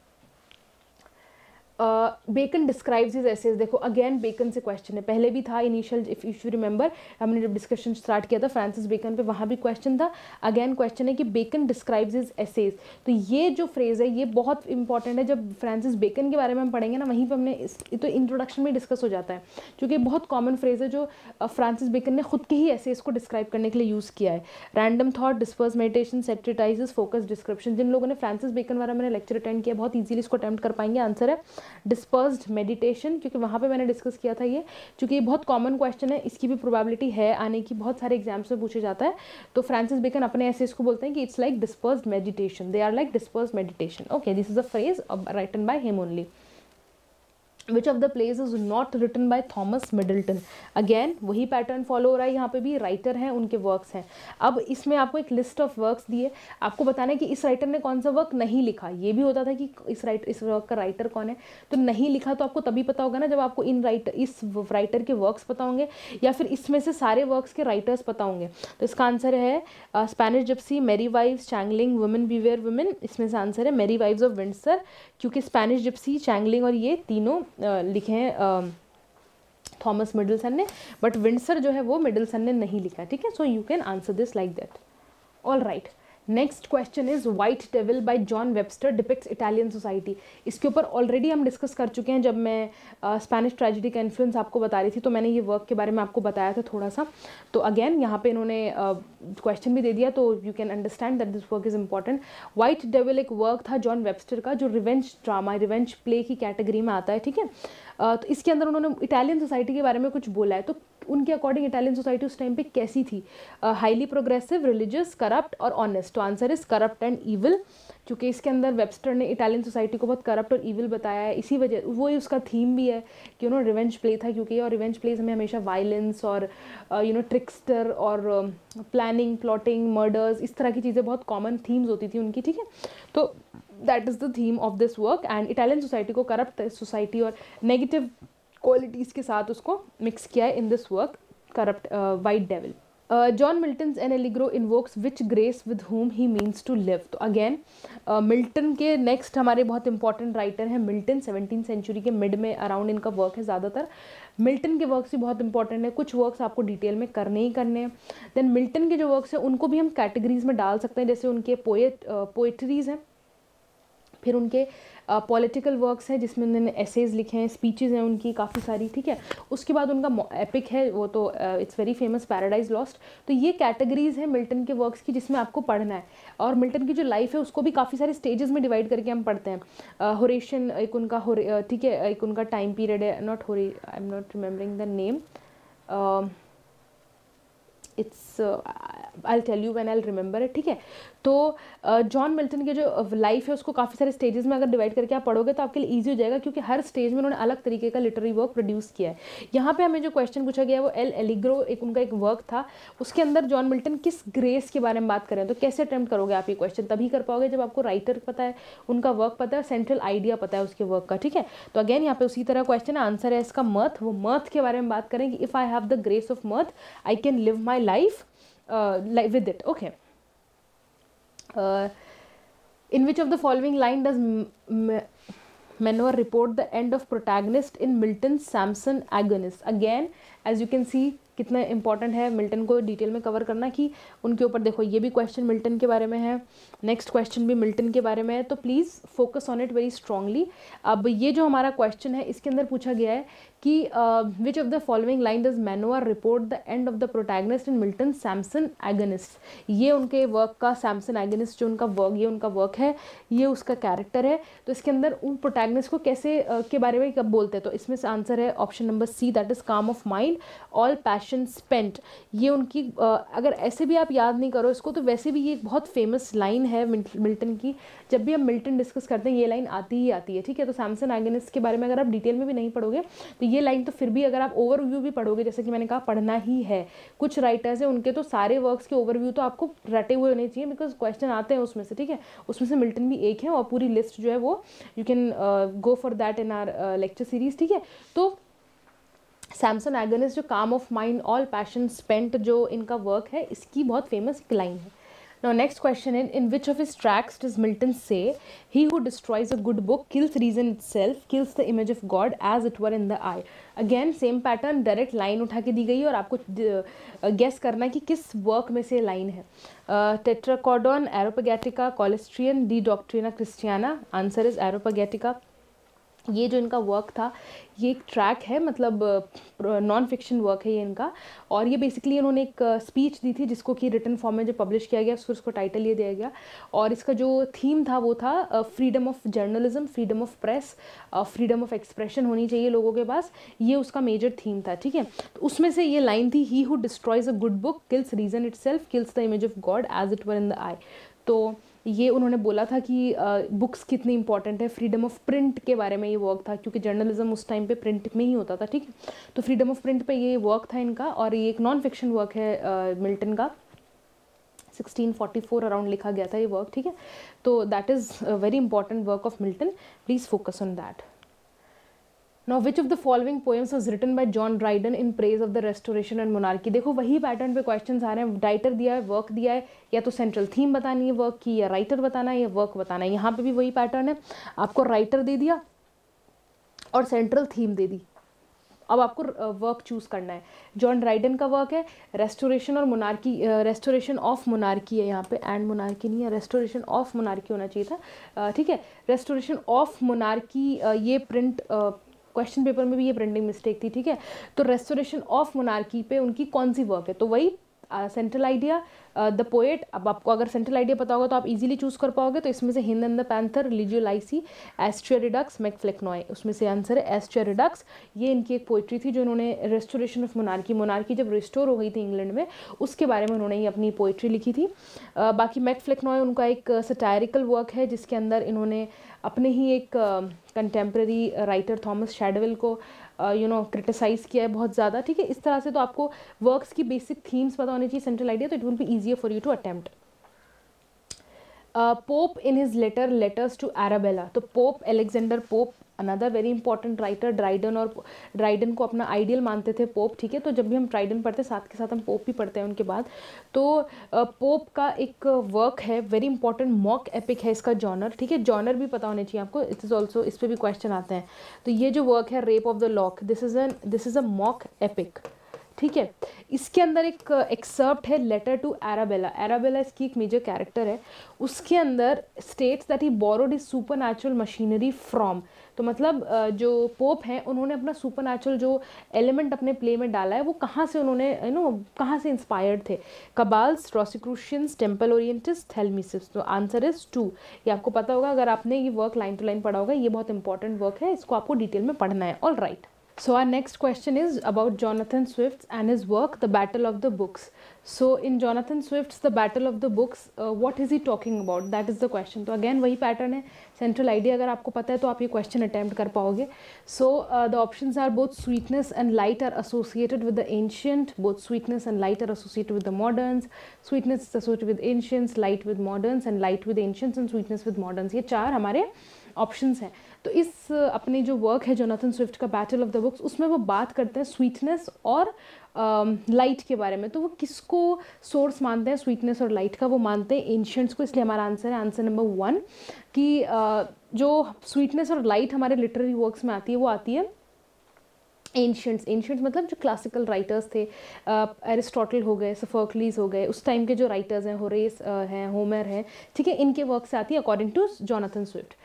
Bacon describes his essays. देखो अगेन बेकन से क्वेश्चन है, पहले भी था इनिशियल, इफ यू रिमेंबर हमने जब डिस्कशन स्टार्ट किया था फ्रांसिस बेकन पे, वहाँ भी क्वेश्चन था। अगेन क्वेश्चन है कि बेकन डिस्क्राइब्स हिज एसेज। तो ये जो फ्रेज है ये बहुत इंपॉर्टेंट है। जब फ्रांसिस बेकन के बारे में हम पढ़ेंगे ना, वहीं पर हमने इस तो इंट्रोडक्शन में डिस्कस हो जाता है, क्योंकि बहुत कॉमन फ्रेज है जो फ्रांसिस बेकन ने खुद के ही एसेज को डिस्क्राइब करने के लिए यूज़ किया है। रैंडम थॉट, डिस्पर्स मेडिटेशन, सेक्रेटाइजेस, फोकस, डिस्क्रिप्शन। जिन लोगों ने फ्रांसिस बेकन वाला मैंने लेक्चर अटेंड किया, बहुत ईजिली इसको अटेम्प्ट कर पाएंगे। आंसर है डिस्पर्स्ड मेडिटेशन, क्योंकि वहाँ पे मैंने डिस्कस किया था ये, क्योंकि ये बहुत कॉमन क्वेश्चन है, इसकी भी प्रोबेबिलिटी है आने की, बहुत सारे एग्जाम्स में पूछे जाता है। तो फ्रांसिस बेकन अपने एसेज को बोलते हैं कि it's like dispersed meditation, they are like dispersed meditation. Okay, this is a phrase written by him only. Which of the plays is not written by Thomas Middleton? Again वही pattern follow हो रहा है, यहाँ पे भी writer हैं, उनके works हैं। अब इसमें आपको एक लिस्ट ऑफ वर्क्स दिए, आपको बताना है कि इस राइटर ने कौन सा वर्क नहीं लिखा। ये भी होता था कि इस राइटर इस वर्क का राइटर कौन है, तो नहीं लिखा तो आपको तभी पता होगा ना जब आपको इन राइटर इस राइटर के वर्क्स पता होंगे, या फिर इसमें से सारे वर्क्स के राइटर्स पता होंगे। तो इसका आंसर है Spanish Gypsy, merry wives, changeling, women beware women. इसमें से आंसर है मेरी वाइव्स ऑफ विंडसर, क्योंकि स्पेनिश जिप्सी, चैंगलिंग और ये तीनों लिखे हैं थॉमस मिडलसन ने, बट विंडसर जो है वो मिडलसन ने नहीं लिखा। ठीक है, so you can answer this like that. All right, next question is White Devil by John Webster depicts Italian society. इसके ऊपर ऑलरेडी हम डिस्कस कर चुके हैं जब मैं स्पेनिश ट्रेजेडी का इन्फ्लुएंस आपको बता रही थी, तो मैंने ये वर्क के बारे में आपको बताया था थोड़ा सा। तो अगेन यहाँ पे इन्होंने क्वेश्चन uh, भी दे दिया, तो you can understand that this work is important. White Devil एक वर्क था जॉन वेबस्टर का, जो रिवेंज ड्रामा, रिवेंज प्ले की कैटेगरी में आता है। ठीक है, uh, तो इसके अंदर उन्होंने इटालियन सोसाइटी के बारे में कुछ बोला है। तो उनके अकॉर्डिंग इटालियन सोसाइटी उस टाइम पे कैसी थी? हाईली प्रोग्रेसिव, रिलीजियस, करप्ट और ऑनेस्ट। तो answer is corrupt and evil, क्योंकि इसके अंदर वेबस्टर ने इटालियन सोसाइटी को बहुत करप्ट और ईविल बताया है। इसी वजह वो ही उसका थीम भी है कि यू नो रिवेंज प्ले था, क्योंकि और रिवेंज प्लेज हमें हमेशा वायलेंस और यू नो ट्रिक्स्टर और प्लानिंग, प्लॉटिंग, मर्डर्स, इस तरह की चीज़ें बहुत कॉमन थीम्स होती थी उनकी। ठीक है, तो that is the theme of this work. And Italian society को करप्ट सोसाइटी और नेगेटिव क्वालिटीज़ के साथ उसको मिक्स किया है in this work, corrupt white devil. John Milton's L'Allegro invokes which grace with whom he means to live. तो अगेन Milton के नेक्स्ट हमारे बहुत इंपॉर्टेंट राइटर हैं मिल्टन, सेवनटीन सेंचुरी के मिड में अराउंड इनका वर्क है ज़्यादातर। मिल्टन के वर्क्स भी बहुत इंपॉर्टेंट है, कुछ वर्क्स आपको डिटेल में करने ही करने हैं। देन मिल्टन के जो वर्क्स हैं उनको भी हम कैटेगरीज में डाल सकते हैं, जैसे उनके पोएट पोएट्रीज हैं, फिर उनके पॉलिटिकल uh, वर्क्स हैं जिसमें उन्होंने एसेज लिखे हैं, स्पीचेज़ हैं उनकी काफ़ी सारी। ठीक है, उसके बाद उनका एपिक है, वो तो it's very famous, Paradise Lost. तो ये कैटेगरीज हैं मिल्टन के वर्क्स की जिसमें आपको पढ़ना है। और मिल्टन की जो लाइफ है उसको भी काफ़ी सारे स्टेजेस में डिवाइड करके हम पढ़ते हैं। होरेशियन uh, एक उनका हो ठीक है एक उनका टाइम पीरियड है, नॉट होरे I am not remembering the name, it's I tell you when I remember है। ठीक है, तो जॉन uh, मिल्टन के जो लाइफ है उसको काफ़ी सारे स्टेजेस में अगर डिवाइड करके आप पढ़ोगे तो आपके लिए इजी हो जाएगा, क्योंकि हर स्टेज में उन्होंने अलग तरीके का लिटरेरी वर्क प्रोड्यूस किया है। यहाँ पे हमें जो क्वेश्चन पूछा गया है वो एल एलिग्रो एक उनका एक वर्क था, उसके अंदर जॉन मिल्टन किस ग्रेस के बारे में बात करें। तो कैसे अटेम्प्ट करोगे आप ये क्वेश्चन? तभी कर पाओगे जब आपको राइटर पता है, उनका वर्क पता है, सेंट्रल आइडिया पता है उसके वर्क का। ठीक है, तो अगेन यहाँ पे उसी तरह क्वेश्चन है, आंसर है इसका मर्थ। वो मर्थ के बारे में बात करें कि if I have the grace of mirth I can live my life Uh, with it. Okay. Uh, in which of the following line does Manowar report the end of protagonist in Milton's Samson Agonis? Again, as you can see, कितना important है Milton को detail में cover करना कि उनके ऊपर देखो ये भी क्वेश्चन मिल्टन के बारे में है, नेक्स्ट क्वेश्चन भी मिल्टन के बारे में है, तो please focus on it very strongly. अब ये जो हमारा क्वेश्चन है इसके अंदर पूछा गया है कि which of the following line does Manoah report the end of the protagonist in Milton Samson Agonistes. ये उनके वर्क का सैमसन एगनिस्ट जो उनका वर्क ये उनका वर्क है, ये उसका कैरेक्टर है। तो इसके अंदर उन प्रोटैगनिस्ट को कैसे uh, के बारे में कब बोलते हैं, तो इसमें से आंसर है option number C, that is calm of mind, all passion passion spent, ये उनकी uh, अगर ऐसे भी आप याद नहीं करो इसको तो वैसे भी ये एक बहुत फेमस लाइन है मिल्टन की। जब भी हम मिल्टन डिस्कस करते हैं ये लाइन आती ही आती है, ठीक है। तो सैमसन एगनिस्ट के बारे में अगर आप डिटेल में भी नहीं पढ़ोगे तो ये लाइन तो फिर भी अगर आप ओवरव्यू भी पढ़ोगे, जैसे कि मैंने कहा पढ़ना ही है, कुछ राइटर्स हैं उनके तो सारे वर्क्स के ओवरव्यू तो आपको रटे हुए होने चाहिए, बिकॉज क्वेश्चन आते हैं उसमें से, ठीक है। उसमें से मिल्टन भी एक है और पूरी लिस्ट जो है वो you can go for that in our lecture series, ठीक है। तो सैमसन एगनिस्ट जो calm of mind all passion spent जो इनका वर्क है, इसकी बहुत फेमस एक लाइन है। Now next question is, in which of his tracks does Milton say, he who destroys a good book kills reason itself, kills the image of God as it were in the eye? Again same pattern, direct line उठा के दी गई है और आपको guess करना है कि किस work में से line है। Tetracodon, Areopagitica, Colestrian, De Doctrina Christiana. Answer is Areopagitica। ये जो इनका वर्क था ये एक ट्रैक है, मतलब नॉन फिक्शन वर्क है ये इनका, और ये बेसिकली इन्होंने एक स्पीच दी थी जिसको कि रिटन फॉर्म में जो पब्लिश किया गया फिर उसको टाइटल ये दिया गया, और इसका जो थीम था वो था freedom of journalism, freedom of press, freedom of expression होनी चाहिए लोगों के पास, ये उसका मेजर थीम था, ठीक है। तो उसमें से ये लाइन थी, he who destroys a good book kills reason itself, kills the image of God as it were in the eye. तो ये उन्होंने बोला था कि बुक्स कितनी इंपॉर्टेंट है, फ्रीडम ऑफ प्रिंट के बारे में ये वर्क था, क्योंकि जर्नलिज्म उस टाइम पे प्रिंट में ही होता था, ठीक है। तो फ्रीडम ऑफ प्रिंट पे ये वर्क था इनका, और ये एक नॉन फिक्शन वर्क है मिल्टन का, सिक्सटीन फोर्टी फोर अराउंड लिखा गया था ये वर्क, ठीक है। तो that is a very important work of Milton, please focus on that. Now which of the following poems was written by John Dryden in praise of the restoration and monarchy? देखो वही pattern पे questions आ रहे हैं, writer दिया है, work दिया है, या तो सेंट्रल थीम बतानी है वर्क की, या राइटर बताना है, या वर्क बताना है। यहाँ पे भी वही पैटर्न है, आपको राइटर दे दिया और सेंट्रल थीम दे दी, अब आपको वर्क चूज करना है। जॉन ड्राइडन का वर्क है रेस्टोरेशन और मोनार्की, रेस्टोरेशन ऑफ मोनार्की है यहाँ पे, एंड मोनार्की नहीं है, रेस्टोरेशन ऑफ मोनार्की होना चाहिए था, ठीक है। रेस्टोरेशन ऑफ मोनार्की, ये प्रिंट क्वेश्चन पेपर में भी ये प्रिंटिंग मिस्टेक थी, ठीक है। तो रेस्टोरेशन ऑफ मोनार्की पे उनकी कौन सी वर्क है, तो वही सेंट्रल आइडिया, द पोएट। अब आपको अगर सेंट्रल आइडिया पता होगा तो आप इजीली चूज कर पाओगे, तो इसमें से Hind and the Panther, Religio Laici, Astraea Redux, MacFlecknoe, उसमें से आंसर है एस्ट्रिया रिडक्स। ये इनकी एक पोइट्री थी जो इन्होंने रेस्टोरेशन ऑफ मोनार्की, मोनार्की जब रिस्टोर हो गई थी इंग्लैंड में, उसके बारे में उन्होंने ये अपनी पोइट्री लिखी थी। uh, बाकी मैकफ्लेक्नॉय उनका एक सटायरिकल वर्क है जिसके अंदर इन्होंने अपने ही एक कंटेम्प्रेरी राइटर थॉमस शैडवेल को यू नो क्रिटिसाइज़ किया है बहुत ज़्यादा, ठीक है। इस तरह से तो आपको वर्क्स की बेसिक थीम्स पता होनी चाहिए, सेंट्रल आइडिया, तो it will be easier for you to attempt. Pope in his letter letters to Arabella, तो Pope Alexander Pope, another very important writer, Dryden और ड्राइडन को अपना आइडियल मानते थे पोप, ठीक है। तो जब भी हम ड्राइडन पढ़ते हैं साथ के साथ हम पोप भी पढ़ते हैं उनके बाद। तो पोप का एक वर्क है वेरी इंपॉर्टेंट, मॉक एपिक है इसका जॉनर, ठीक है। जॉनर भी पता होने चाहिए आपको, इट इज़ ऑल्सो, इस पर भी क्वेश्चन आते हैं। तो ये जो वर्क है Rape of the Lock, this is an this is a mock epic, ठीक है। इसके अंदर एक एक्सर्प्ट है लेटर टू एराबेला, एराबेला इसकी एक मेजर कैरेक्टर है, उसके अंदर states that he borrowed is super natural machinery from, तो मतलब जो पोप हैं उन्होंने अपना सुपर नेचुरल जो एलिमेंट अपने प्ले में डाला है वो कहाँ से उन्होंने यू नो कहाँ से इंस्पायर्ड थे, कबाल्स, रोसिक्रूशियंस, टेम्पल ओरिएंटिस्ट, थेल्मिसिस। तो आंसर इज टू, ये आपको पता होगा अगर आपने ये वर्क लाइन टू लाइन पढ़ा होगा, ये बहुत इंपॉर्टेंट वर्क है, इसको आपको डिटेल में पढ़ना है। All right, so our next question is about Jonathan Swift and his work The Battle of the Books. So in Jonathan Swift's The Battle of the Books, uh, what is he talking about, that is the question. तो again वही pattern है, central idea अगर आपको पता है तो आप ये question attempt कर पाओगे। So uh, the options are both sweetness and light are associated with the ancient, both sweetness and light are associated with the moderns, sweetness is associated with ancients, light with moderns, and light with ancients and sweetness with moderns। ये चार हमारे options हैं। तो इस अपने जो work है Jonathan Swift का बैटल ऑफ द बुक्स, उसमें वो बात करते हैं स्वीटनेस और लाइट uh, के बारे में। तो वो किसको सोर्स मानते हैं, स्वीटनेस और लाइट का, वो मानते हैं एंशियंट्स को। इसलिए हमारा आंसर है आंसर नंबर वन कि uh, जो स्वीटनेस और लाइट हमारे लिटरेरी वर्क्स में आती है वो आती है एंशियंट्स। एंशियंट्स मतलब जो क्लासिकल राइटर्स थे, एरिस्टोटल uh, हो गए, सोफोक्लीज हो गए, उस टाइम के जो राइटर्स हैं, होरेस uh, हैं, होमर हैं, ठीक है, इनके वर्क से आती है according to Jonathan Swift.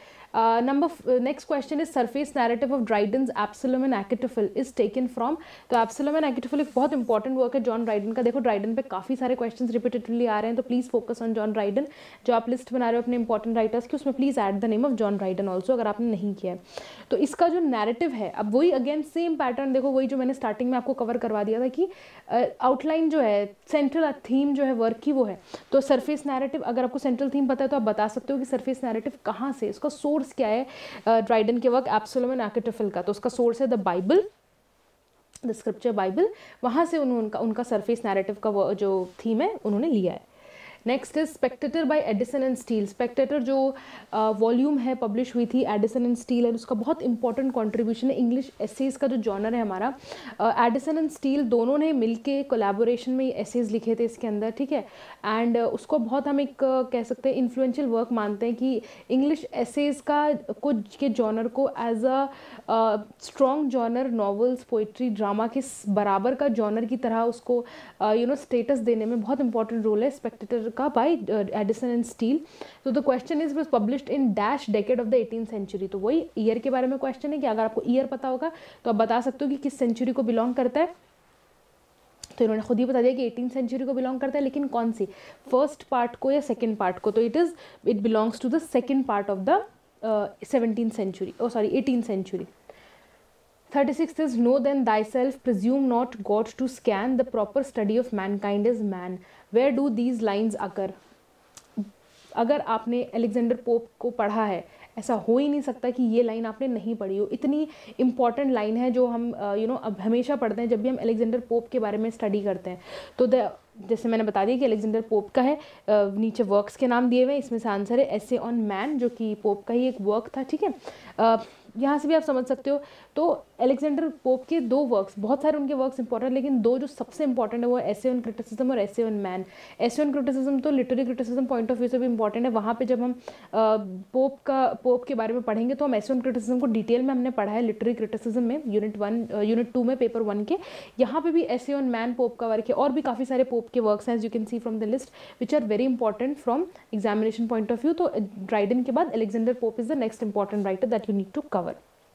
Number next question is surface narrative of Dryden's Absalom and Achitophel is taken from. तो एब्सलोम एंड एकेटोफिल एक बहुत इंपॉर्टेंट वर्क है जॉन ड्राइडन का। देखो ड्राइडन पे काफ़ी सारे क्वेश्चंस रिपीटेडली आ रहे हैं, तो please focus on John Dryden. जो आप लिस्ट बना रहे हो अपने इंपॉर्टेंट राइटर्स की, उसमें please add the name of John Dryden also, अगर आपने नहीं किया है। तो इसका जो नैरेटिव है, अब वही अगेन सेम पैटर्न पैटर्न देखो, वही जो मैंने स्टार्टिंग में आपको कवर करवा दिया था कि आउटलाइन जो है, सेंट्रल थीम जो है वर्क की वो है। तो सरफेस नैरेटिव, अगर आपको सेंट्रल थीम पता है तो आप बता सकते हो कि सरफेस नैरेटिव कहाँ से, उसका सोर्स क्या है। ड्राइडन के वर्क एब्सोलम एंड आर्किटोफिल का, तो उसका सोर्स है the Bible, the scripture Bible, वहाँ से उन्होंने उनका उनका सरफेस नैरेटिव का जो थीम है उन्होंने लिया है। Next is Spectator by Addison and Steele. Spectator जो वॉल्यूम uh, है पब्लिश हुई थी एडिसन एंड स्टील, एंड उसका बहुत इंपॉर्टेंट कंट्रीब्यूशन है इंग्लिश एसेज का जो जॉनर है हमारा। एडिसन एंड स्टील दोनों ने मिलके कोलैबोरेशन में एसेज लिखे थे इसके अंदर, ठीक है। एंड uh, उसको बहुत हम एक uh, कह सकते हैं इन्फ्लुएंशियल वर्क मानते हैं कि इंग्लिश एसेज का को के जॉनर को as a strong genre novels, poetry, drama के बराबर का जॉनर की तरह उसको यू नो स्टेटस देने में बहुत इंपॉर्टेंट रोल है स्पेक्टेटर का बाय एडिसन एंड स्टील। तो the question is was published in dash decade of the eighteen century. तो वही ईयर के बारे में क्वेश्चन है कि अगर आपको ईयर पता होगा तो आप बता सकते हो कि किस सेंचुरी को बिलोंग करता है। तो इन्होंने खुद ही बता दिया कि एटीन सेंचुरी को बिलोंग करता है, लेकिन कौन सी, फर्स्ट पार्ट को या सेकेंड पार्ट को। तो it is it belongs to the second part of the seventeen century, oh sorry eighteen century. thirty-sixth is know then thyself, presume not God to scan, the proper study of mankind is man. Where do these lines occur? अगर आपने Alexander pope को पढ़ा है, ऐसा हो ही नहीं सकता कि ये लाइन आपने नहीं पढ़ी हो। इतनी इंपॉर्टेंट लाइन है जो हम यू नो अब हमेशा पढ़ते हैं जब भी हम अलेक्जेंडर पोप के बारे में स्टडी करते हैं। तो द जैसे मैंने बता दिया कि अलेक्जेंडर पोप का है, uh, नीचे वर्क्स के नाम दिए हुए हैं, इसमें से आंसर है एसे ऑन मैन, जो कि पोप का ही एक वर्क था, ठीक है। uh, यहाँ से भी आप समझ सकते हो। तो अलेक्जेंडर पोप के दो वर्क्स, बहुत सारे उनके वर्क्स इंपॉर्टेंट, लेकिन दो जो सबसे इंपॉर्टेंट है वो एसे ऑन क्रिटिसिज्म और essay on man. Essay on criticism तो literary criticism point of view से भी इंपॉर्टेंट है। वहाँ पे जब हम पोप का पोप के बारे में पढ़ेंगे तो हम एसे ऑन क्रिटिसिज्म को डिटेल में हमने पढ़ा है लिटरेरी क्रिटिसिज्म में, यूनिट वन यूनिट टू में पेपर वन के। यहाँ पे भी एसे ऑन मैन पोप का वर्क है, और भी काफ़ी सारे पोप के वर्क्स हैं as you can see from the list which are very important from examination point of view. तो ड्राइडन के बाद Alexander Pope is the next important writer that you need to cover.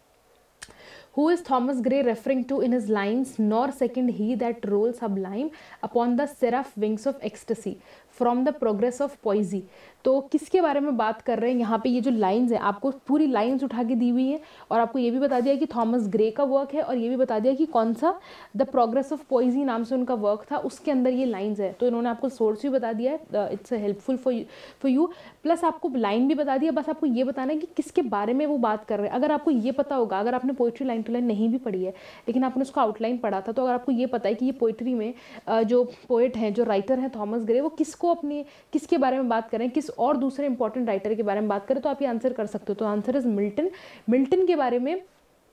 Who is Thomas Gray referring to in his lines, nor second he that rolls sublime upon the seraph wings of ecstasy from the progress of poesy। तो किसके बारे में बात कर रहे हैं यहाँ पे? ये जो लाइंस है आपको पूरी लाइंस उठा के दी हुई है, और आपको ये भी बता दिया कि थॉमस ग्रे का वर्क है, और ये भी बता दिया कि कौन सा द प्रोग्रेस ऑफ पोइजी नाम से उनका वर्क था, उसके अंदर ये लाइंस है। तो इन्होंने आपको सोर्स भी बता दिया है, it's helpful for you for you plus आपको लाइन भी बता दिया। बस आपको ये बताना है कि किसके बारे में वो बात कर रहे हैं। अगर आपको ये पता होगा, अगर आपने पोइट्री लाइन टू लाइन नहीं भी पढ़ी है लेकिन आपने उसको आउटलाइन पढ़ा था, तो अगर आपको ये पता है कि ये पोइट्री में जो पोइट हैं, जो राइटर हैं थॉमस ग्रे, वो किसको अपनी किसके बारे में बात करें, किस और दूसरे इंपॉर्टेंट राइटर के बारे में बात करें, तो आप ये आंसर कर सकते हो। तो आंसर इज मिल्टन। मिल्टन के बारे में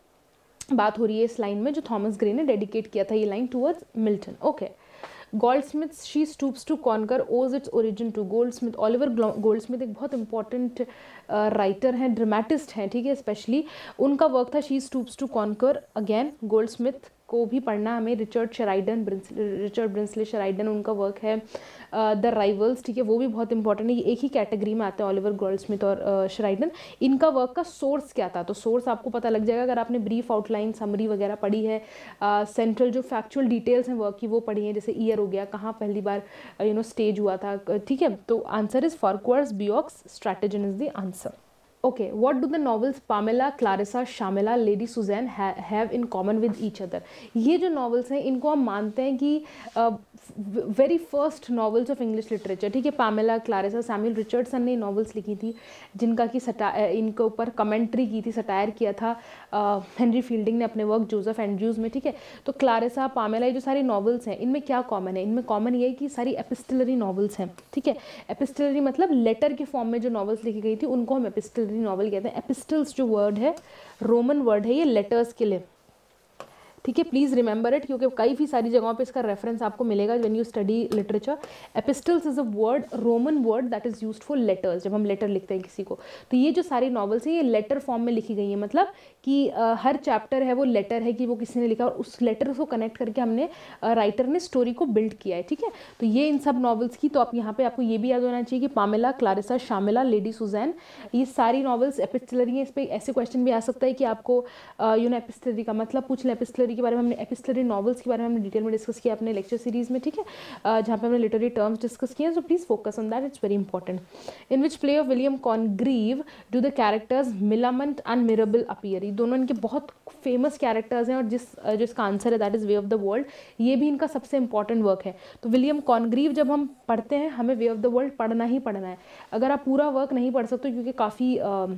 बात हो रही है इस लाइन में, जो थॉमस ग्रे ने डेडिकेट किया था ये line towards Milton. Okay. Goldsmith she stoops to conquer owes its origin to Goldsmith. Oliver Goldsmith एक बहुत इंपॉर्टेंट राइटर हैं, ड्रामेटिस्ट हैं, ठीक है। स्पेशली उनका वर्क था she stoops to conquer. Again Goldsmith को भी पढ़ना हमें। रिचर्ड शेराइडन रिचर्ड ब्रिंसले शेराइडन उनका वर्क है द राइवल्स, ठीक है, वो भी बहुत इंपॉर्टेंट है। ये एक ही कैटेगरी में आते हैं ओलिवर गोल्डस्मिथ और शेराइडन। इनका वर्क का सोर्स क्या था? तो सोर्स आपको पता लग जाएगा अगर आपने ब्रीफ आउटलाइन समरी वगैरह पढ़ी है। सेंट्रल uh, जो फैक्चुअल डिटेल्स हैं वर्क की वो पढ़ी है, जैसे ईयर हो गया, कहाँ पहली बार यू नो स्टेज हुआ था, ठीक है। तो answer is Farquhar's Beaux Stratagem is the answer. Okay, what do the novels Pamela, Clarissa, Shamila, Lady Suzanne ha have in common with each other? ये जो novels हैं इनको हम मानते हैं कि very first novels of English literature, ठीक है। पामेला, क्लारिसा, सैमुअल रिचर्डसन ने नॉवेल्स लिखी थी जिनका कि सटा इनके ऊपर कमेंट्री की थी, सटायर किया था हेनरी फील्डिंग ने अपने वर्क जोसेफ एंड्रयूज़ में, ठीक है। तो क्लारिसा, पामेला, ये जो सारी नॉवेल्स हैं इनमें क्या कॉमन है? इनमें कॉमन ये है कि सारी एपिस्टलरी नॉवेल्स हैं, ठीक है। एपिस्टलरी मतलब लेटर के फॉर्म में जो नॉवेल्स लिखी गई थी उनको हम एपिस्टलरी नॉवल कहते हैं। एपिस्टल्स जो वर्ड है रोमन वर्ड है ये लेटर्स के लिए, ठीक है। प्लीज़ रिमेंबर इट, क्योंकि कई भी सारी जगहों पे इसका रेफरेंस आपको मिलेगा when you study literature. Epistles is a word, Roman word that is used for letters, जब हम लेटर लिखते हैं किसी को। तो ये जो सारी नॉवेल्स हैं ये लेटर फॉर्म में लिखी गई हैं, मतलब कि uh, हर चैप्टर है वो लेटर है कि वो किसी ने लिखा और उस लेटर को कनेक्ट करके हमने राइटर uh, ने स्टोरी को बिल्ड किया है, ठीक है। तो ये इन सब नॉवेल्स की, तो आप यहाँ पे आपको ये भी याद होना चाहिए कि Pamela, Clarissa, Shamela, Lady Susan, ये सारी नॉवेल्स एपिस्टलरी हैं। इस पर ऐसे क्वेश्चन भी आ सकता है कि आपको यू नो एपिस्टलरी का मतलब पूछ लें, एपिस्टलरी थ्योरी के बारे में, हमने एपिस्टलरी नॉवेल्स के बारे में हमने डिटेल में डिस्कस किया अपने लेक्चर सीरीज में, ठीक है, uh, जहाँ पे हमने लिटरेरी टर्म्स डिस्कस किए हैं. So please focus on that, it's very important. In which play of William Congreve do the characters Millamant and Mirabell appear. ये दोनों इनके बहुत फेमस कैरेक्टर्स हैं, और जिस uh, जो इसका आंसर है that is Way of the World. ये भी इनका सबसे इंपॉर्टेंट वर्क है. तो विलियम कॉनग्रीव जब हम पढ़ते हैं, हमें वे ऑफ द वर्ल्ड पढ़ना ही पढ़ना है. अगर आप पूरा वर्क नहीं पढ़ सकते क्योंकि काफ़ी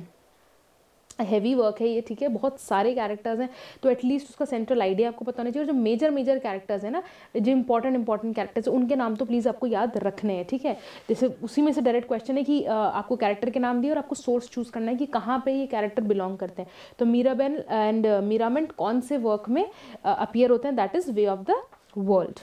हैवी वर्क है ये, ठीक है, बहुत सारे कैरेक्टर्स हैं, तो एटलीस्ट उसका सेंट्रल आइडिया आपको पता होना चाहिए. और जो मेजर मेजर कैरेक्टर्स हैं ना, जो इंपॉर्टेंट इंपॉर्टेंट कैरेक्टर्स हैं, उनके नाम तो प्लीज़ आपको याद रखने हैं, ठीक है. जैसे उसी में से डायरेक्ट क्वेश्चन है कि आ, आपको कैरेक्टर के नाम दिए और आपको सोर्स चूज़ करना है कि कहाँ पे ये कैरेक्टर बिलोंग करते हैं. तो मीराबेल एंड मीरामेंट कौन से वर्क में अपीयर होते हैं, that is Way of the World.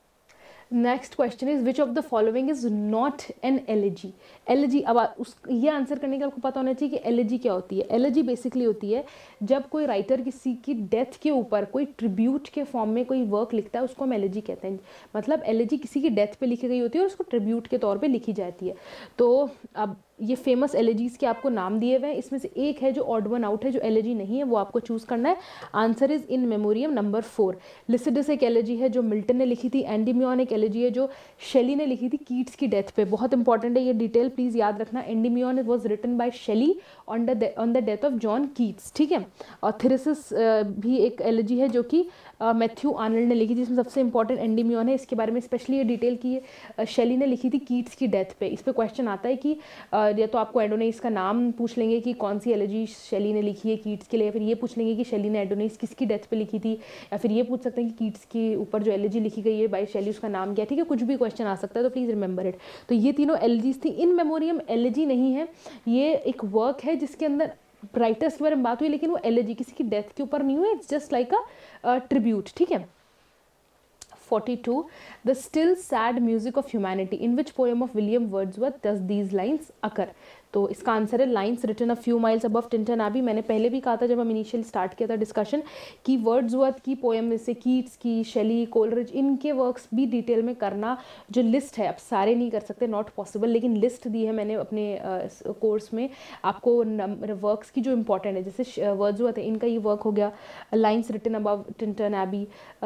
Next question is which of the following is not an elegy. Elegy, अब उस ये आंसर करने के आपको पता होना चाहिए कि एलिजी क्या होती है. एलिजी बेसिकली होती है जब कोई राइटर किसी की डेथ के ऊपर कोई ट्रिब्यूट के फॉर्म में कोई वर्क लिखता है, उसको हम एलिजी कहते हैं. मतलब एलिजी किसी की डेथ पे लिखी गई होती है और उसको ट्रिब्यूट के तौर पे लिखी जाती है. तो अब ये फेमस एलिजीज के आपको नाम दिए हुए हैं, इसमें से एक है जो ऑड वन आउट है, जो एलिजी नहीं है, वो आपको चूज़ करना है. Answer is In Memoriam number four. Lycidas एक एलिजी है जो मिल्टन ने लिखी थी. एंडीमियन एक एलिजी है जो शेली ने लिखी थी कीट्स की डेथ पे. बहुत इंपॉर्टेंट है ये डिटेल, प्लीज़ याद रखना. Endymion was written by Shelley on the on the death of John Keats, ठीक है. और थेरेसिस भी एक एलिजी है जो कि मैथ्यू आर्नल्ड ने लिखी, जिसमें सबसे इंपॉर्टेंट एंडीमियन है. इसके बारे में स्पेशली ये डिटेल की है, शेली ने लिखी थी कीट्स की डेथ पे. इस पर क्वेश्चन आता है कि या तो आपको एडोनाइस का नाम पूछ लेंगे कि कौन सी एलिजी शेली ने लिखी है कीट्स के लिए, फिर ये पूछ लेंगे कि शेली ने एडोनाइस किसकी डेथ पे लिखी थी, या फिर ये पूछ सकते हैं कि कीट्स के ऊपर जो एलिजी लिखी गई है बाय शेली उसका नाम क्या है, ठीक है. कुछ भी क्वेश्चन आ सकता है, तो प्लीज़ रिमेंबर इट. तो ये तीनों एलिजीज थी. इन मेमोरियम एलिजी नहीं है, ये एक वर्क है जिसके अंदर राइटर्स के बारे में बात हुई, लेकिन वो एलिजी किसी की डेथ के ऊपर नहीं हुई. It's just like a tribute, ठीक है. forty-two. The still sad music of humanity. In which poem of William Wordsworth does these lines occur? तो इसका आंसर है lines written a few miles above Tintern Abbey. मैंने पहले भी कहा था जब हम इनिशियल स्टार्ट किया था डिस्कशन कि वर्ड्सवर्थ की पोएम में से कीट्स की, शेली, कोलरिज, इनके वर्क्स भी डिटेल में करना जो लिस्ट है, अब सारे नहीं कर सकते, नॉट पॉसिबल, लेकिन लिस्ट दी है मैंने अपने कोर्स में आपको वर्क्स की जो इंपॉर्टेंट है. जैसे वर्ड्सवर्थ है, इनका ये वर्क हो गया lines written above Tintern Abbey,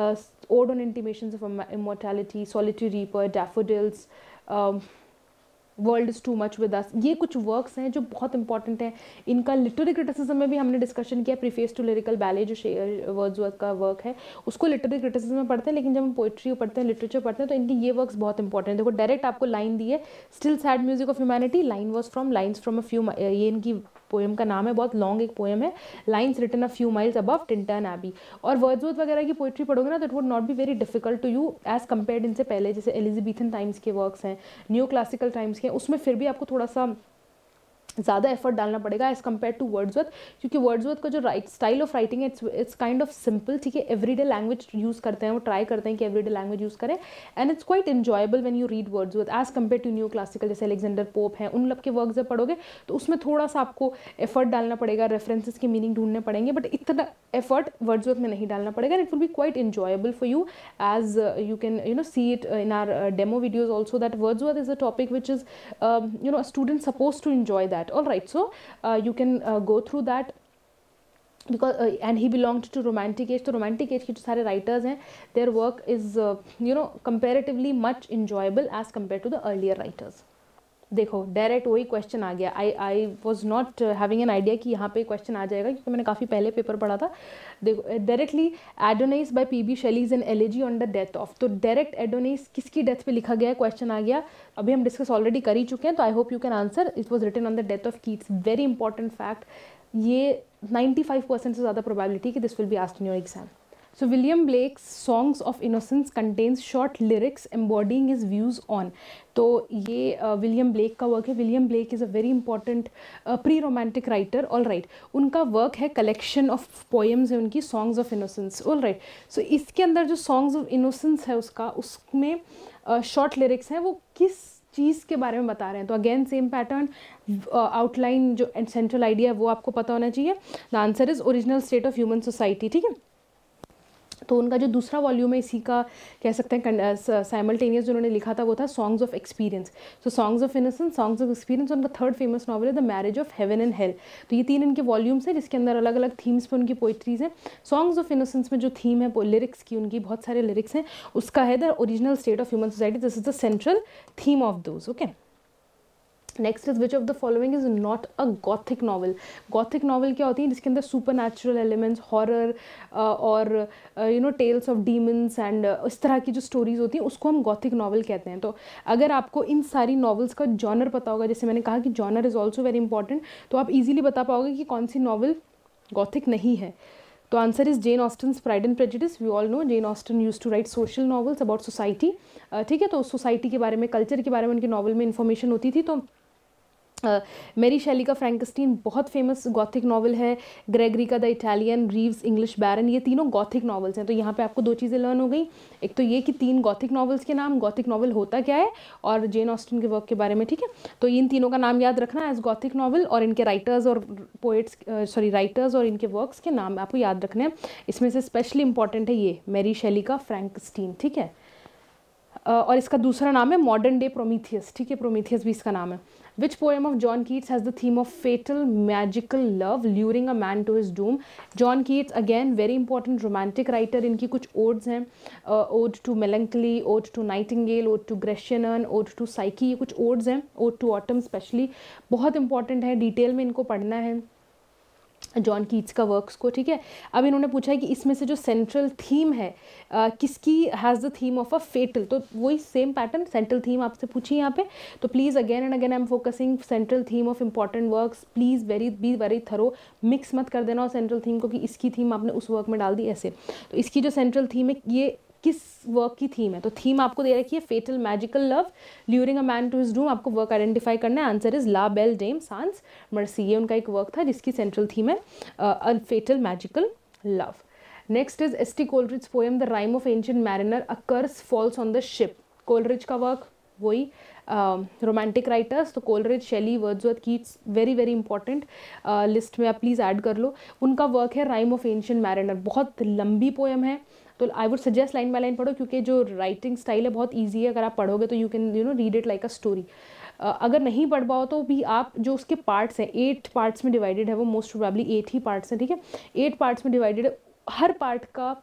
ode on intimations of immortality, solitary reaper, daffodils, world is too much with us. ये कुछ वर्क्स हैं जो बहुत इंपॉर्टेंट हैं. इनका लिटरेरी क्रिटिसिज्म में भी हमने डिस्कशन किया. प्रीफेस टू लिरिकल बैले जो वर्ड्सवर्थ का वर्क है, उसको लिटरेरी क्रिटिसिज्म में पढ़ते हैं, लेकिन जब हम पोइट्री पढ़ते हैं, लिटरेचर पढ़ते हैं, तो इनकी ये वर्क्स बहुत इंपॉर्टेंट है. देखो डायरेक्ट आपको लाइन दी है, still sad music of humanity, line was from lines from a few, ये इनकी पोएम का नाम है, बहुत लॉन्ग एक पोएम है, lines written a few miles above Tintern Abbey. और वर्ड्सवर्थ वगैरह की पोइट्री पढ़ोगे ना, that would not be very difficult to you as compared इनसे पहले. जैसे एलिजाबेथन टाइम्स के वर्क्स हैं, न्यू क्लासिकल टाइम्स के, उसमें फिर भी आपको थोड़ा सा ज़्यादा एफर्ट डालना पड़ेगा एज़ कम्पेयर टू वर्ड्सवर्थ, क्योंकि वर्ड्सवर्थ का जो राइट स्टाइल ऑफ राइटिंग है it's it's kind of simple, ठीक है. एवरीडे लैंग्वेज यूज़ करते हैं, वो ट्राई करते हैं कि एवरीडे लैंग्वेज यूज़ करें, and it's quite enjoyable when you read Wordsworth as compare to new classical. जैसे अलेक्जेंडर पोप हैं, उन लोग के वर्क जब पढ़ोगे तो उसमें थोड़ा सा आपको एफर्ट डालना पड़ेगा, रेफरेंसेस के मीनिंग ढूंढने पड़ेंगे, बट इतना एफर्ट वर्ड्सवर्थ में नहीं डालना पड़ेगा. And it will be quite enjoyable for you as you can you know see it in our demo videos also, that Wordsworth is a topic which is you know a student suppose to enjoy that. All right, so uh, you can uh, go through that because uh, and he belonged to romantic age. तो romantic age के जो सारे writers हैं, their work is uh, you know comparatively much enjoyable as compared to the earlier writers. देखो direct वही question आ गया. I I was not having an idea कि यहाँ पे क्वेश्चन आ जाएगा, क्योंकि मैंने काफ़ी पहले पेपर पढ़ा था. देखो directly Adonais by P B Shelley is an elegy on the death of. तो डायरेक्ट एडोनाइस किसकी डेथ पे लिखा गया, क्वेश्चन आ गया. अभी हम डिस्कस ऑलरेडी कर ही चुके हैं, तो I hope you can answer. It was written on the death of Keats. Very important fact. ये नाइन्टी फाइव परसेंट से ज़्यादा प्रोबेबिलिटी कि this will be asked in your exam. So William Blake's Songs of Innocence contains short lyrics embodying his views on. तो ये William Blake का work है. William Blake is a very important pre romantic writer. All right, उनका work है, collection of poems है उनकी, songs of innocence. All right, so इसके अंदर जो सॉन्ग्स ऑफ इनोसेंस है उसका, उसमें शॉर्ट लिरिक्स हैं, वो किस चीज़ के बारे में बता रहे हैं. तो अगेन सेम पैटर्न, आउटलाइन जो सेंट्रल आइडिया है वो आपको पता होना चाहिए. The answer is original state of human society, ठीक है. तो उनका जो दूसरा वॉल्यूम है इसी का कह सकते हैं साइमल्टेनियस जो उन्होंने लिखा था वो था songs of experience. So songs of innocence, songs of experience, उनका थर्ड फेमस नॉवल है the marriage of heaven and hell. तो ये तीन इनके वॉल्यूम्स हैं जिसके अंदर अलग अलग थीम्स पे उनकी पोइट्रीज हैं। सॉन्ग्स ऑफ इनोसेंस में जो थीम है लिरिक्स की, उनकी बहुत सारे लिरिक्स हैं, उसका है the original state of human society. This is the central theme of those. Okay, next is which of the following is not a gothic novel. Gothic novel क्या होती है जिसके अंदर सुपर नेचुरल एलिमेंट्स, हॉरर और you know tales of demons and इस तरह की जो स्टोरीज होती हैं उसको हम गॉथिक नॉवल कहते हैं। तो अगर आपको इन सारी नॉवेल्स का जॉनर पता होगा, जैसे मैंने कहा कि genre is also very important, तो आप इजीली बता पाओगे कि कौन सी नॉवल गॉथिक नहीं है। तो answer is Jane Austen's Pride and Prejudice. We all know Jane Austen use to write social novels about society. ठीक है, तो सोसाइटी के बारे में, कल्चर के बारे में उनकी नॉवल में इन्फॉर्मेशन होती थी। तो मेरी शैली का फ्रैंकस्टीन बहुत फेमस गॉथिक नॉवल है, ग्रेगरी का the Italian, Reeves English baron, ये तीनों गॉथिक नॉवल्स हैं। तो यहाँ पे आपको दो चीज़ें लर्न हो गई, एक तो ये कि तीन गॉथिक नॉवल्स के नाम, गॉथिक नॉवल होता क्या है, और जेन ऑस्टन के वर्क के बारे में। ठीक है, तो इन तीनों का नाम याद रखना एज गॉथिक नॉवल, और इनके राइटर्स और पोइट्स सॉरी राइटर्स और इनके वर्क्स के नाम आपको याद रखने हैं। इसमें से स्पेशली इंपॉर्टेंट है ये मेरी शैली का फ्रैंकस्टीन। ठीक है, और इसका दूसरा नाम है मॉडर्न डे प्रोमीथियस। ठीक है, प्रोमीथियस भी इसका नाम है। Which poem of John Keats has the theme of fatal magical love luring a man to his doom? John Keats again very important romantic writer. इनकी कुछ odes हैं, ode to melancholy, ode to nightingale, ode to Grecian, ode to Psyche, ये कुछ odes हैं, ode to autumn specially बहुत important है, detail में इनको पढ़ना है जॉन कीट्स का वर्क्स को। ठीक है, अब इन्होंने पूछा है कि इसमें से जो सेंट्रल थीम है आ, किसकी has the theme of a fatal, तो वही सेम पैटर्न सेंट्रल थीम आपसे पूछी यहाँ पे। तो please again and again I am focusing central theme of important works, please very be very thorough, mix मत कर देना और सेंट्रल थीम को कि इसकी थीम आपने उस वर्क में डाल दी ऐसे। तो इसकी जो सेंट्रल थीम है ये किस वर्क की थीम है, तो थीम आपको दे रखी है fatal magical love luring a man to his doom. आपको वर्क आइडेंटिफाई करना है, answer is La Belle Dame Sans Merci, ये उनका एक वर्क था जिसकी सेंट्रल थीम है a fatal magical love. Next is S T Coleridge poem the rime of ancient mariner, a curse falls on the ship. Coleridge का work वही romantic writers, तो Coleridge, Shelley, Wordsworth, Keats, very very important list में आप please add कर लो। उनका work है rhyme of ancient mariner, बहुत लंबी पोएम है, तो I would suggest line by line पढ़ो क्योंकि जो राइटिंग स्टाइल है बहुत ईजी है, अगर आप पढ़ोगे तो you can you know read it like a story. अगर नहीं पढ़ पाओ तो भी आप जो उसके पार्ट्स हैं, एट पार्ट्स में डिवाइडेड है वो, मोस्ट प्रोबेबली एट ही पार्ट्स हैं। ठीक है, एट पार्ट्स में डिवाइडेड है, हर पार्ट का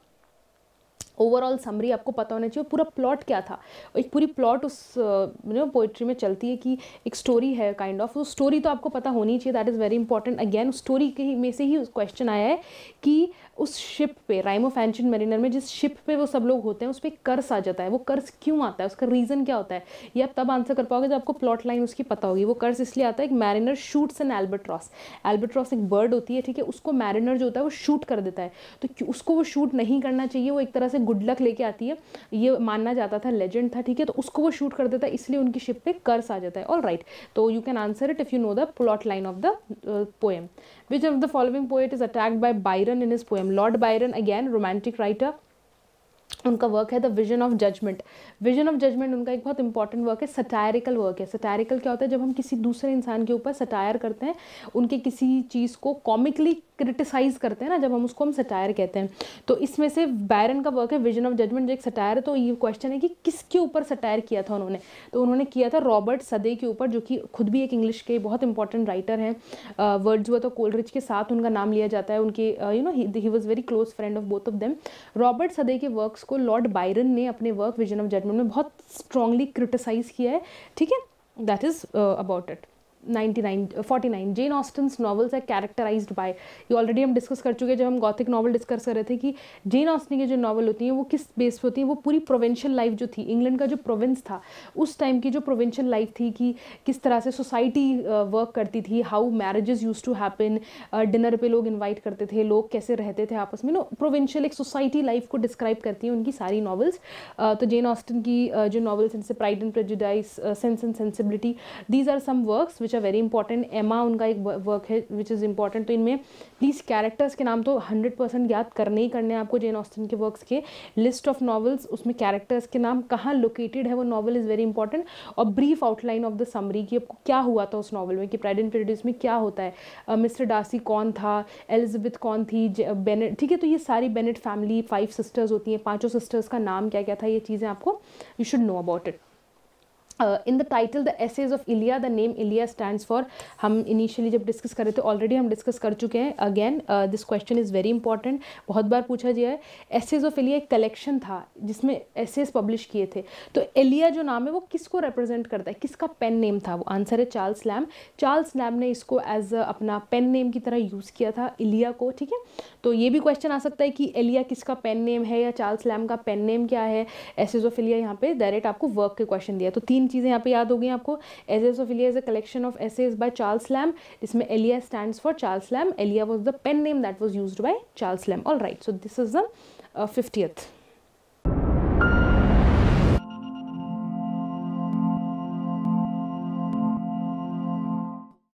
ओवरऑल समरी आपको पता होना चाहिए, पूरा प्लॉट क्या था, एक पूरी प्लॉट उस यू नो पोइट्री में चलती है कि एक स्टोरी है काइंड ऑफ, तो स्टोरी तो आपको पता होनी चाहिए, that is very important. Again story के में से ही क्वेश्चन आया है कि उस शिप पे, राइम ऑफ एंशिएंट मैरिनर में जिस शिप पे वो सब लोग होते हैं उस पर कर्स आ जाता है, वो कर्स क्यों आता है, उसका रीज़न क्या होता है, ये आप तब आंसर कर पाओगे जब आपको प्लॉट लाइन उसकी पता होगी। वो कर्स इसलिए आता है, एक mariner shoots an albatross, albatross एक बर्ड होती है, ठीक है, उसको मैरिनर जो होता है वो शूट कर देता है, तो उसको वो शूट नहीं करना चाहिए, वो एक तरह से गुड लक लेके आती है, ये मानना जाता था, लेजेंड था, ठीक है, तो उसको वो शूट कर देता है, इसलिए उनकी शिप पे कर्स आ जाता है। All right, so you can answer it if you know the plot line of the poem. Which of the following poet is attacked by Byron in his poem? Lord Byron, again romantic writer, उनका work है the vision of judgement. Vision of judgement उनका एक बहुत important work है, satirical work है। Satirical क्या होता है, जब हम किसी दूसरे इंसान के ऊपर सटायर करते हैं, उनके किसी चीज़ को कॉमिकली क्रिटिसाइज करते हैं ना, जब हम उसको हम सटायर कहते हैं। तो इसमें से बैरन का वर्क है विजन ऑफ जजमेंट, जो एक सटायर है। तो ये क्वेश्चन है कि किसके ऊपर सटायर किया था उन्होंने, तो उन्होंने किया था रॉबर्ट सदे के ऊपर, जो कि खुद भी एक इंग्लिश के बहुत इंपॉर्टेंट राइटर हैं। वर्ड्सवर्थ और कोलरिज के साथ उनका नाम लिया जाता है, उनके you know he was very close friend of both of them. Robert Southey के वर्क्स को लॉर्ड बायरन ने अपने वर्क विजन ऑफ जजमेंट में बहुत स्ट्रांगली क्रिटिसाइज किया है, ठीक है, that is about it. Ninety nine forty nine Jane Austen's novels है कैरेक्टराइज्ड बाय, ये ऑलरेडी हम डिस्कस कर चुके हैं जब हम गॉथिक नॉवल डिस्कस कर रहे थे कि जेन ऑस्टन की जो नॉवल होती हैं वो किस बेस पे होती हैं, वो पूरी प्रोविंशियल लाइफ जो थी, इंग्लैंड का जो प्रोविंस था उस टाइम की जो प्रोविंशियल लाइफ थी, कि किस तरह से सोसाइटी वर्क करती थी, how marriages use to happen, dinner पे लोग इन्वाइट करते थे, लोग कैसे रहते थे आपस में, नो प्रोविंशियल एक सोसाइटी लाइफ को डिस्क्राइब करती हैं उनकी सारी नॉवेल्स। तो जेन ऑस्टन की जो नॉवेल्स जैसे Pride and Prejudice, Sense and Sensibility, these are some works which are very important. Emma उनका एक वर्क है विच इज़ इंपॉर्टेंट। तो इनमें प्लीज़ कैरेक्टर्स के नाम तो हंड्रेड परसेंट याद करने ही करने हैं आपको जेन ऑस्टन के वर्क्स के। लिस्ट ऑफ नॉवेल्स, उसमें कैरेक्टर्स के नाम, कहाँ लोकेटेड है वो नॉवल इज़ वेरी इंपॉर्टेंट, और brief outline of the summary कि आपको क्या हुआ था उस नॉवल में, कि प्राइड एंड प्रेजुडिस में क्या होता है, मिस्टर डार्सी कौन था, एलिजाबेथ कौन थी, बेनेट, ठीक है। तो ये सारी बेनेट फैमिली, फाइव सिस्टर्स होती हैं, पांचों सिस्टर्स का नाम क्या क्या था, ये चीज़ें आपको you should know about it. In the title the essays of Elia, the name Elia stands for, हम इनिशियली जब डिस्कस कर रहे थे ऑलरेडी हम डिस्कस कर चुके हैं। Again this question is very important, बहुत बार पूछा गया है। एसेज ऑफ इलिया एक कलेक्शन था जिसमें एसेज पब्लिश किए थे। तो इलिया जो नाम है वो किसको रिप्रेजेंट करता है, किसका पेन नेम था, वो आंसर है चार्ल्स लैम्ब। चार्ल्स लैम्ब ने इसको एज अपना पेन नेम की तरह यूज़ किया था इलिया को, ठीक है। तो ये भी क्वेश्चन आ सकता है कि इलिया किसका पेन नेम है या चार्ल्स लैम्ब का पेन नेम क्या है। एसेज ऑफ इलिया यहाँ पे डायरेक्ट आपको वर्क के क्वेश्चन दिया, तो तीन चीज़ें यहाँ पे याद हो गई आपको। Essays of Elia is a collection of essays by Charles Lamb, जिसमें Elia stands for Charles Lamb. Elia was the pen name that was used by Charles Lamb. All right, so this is the fiftieth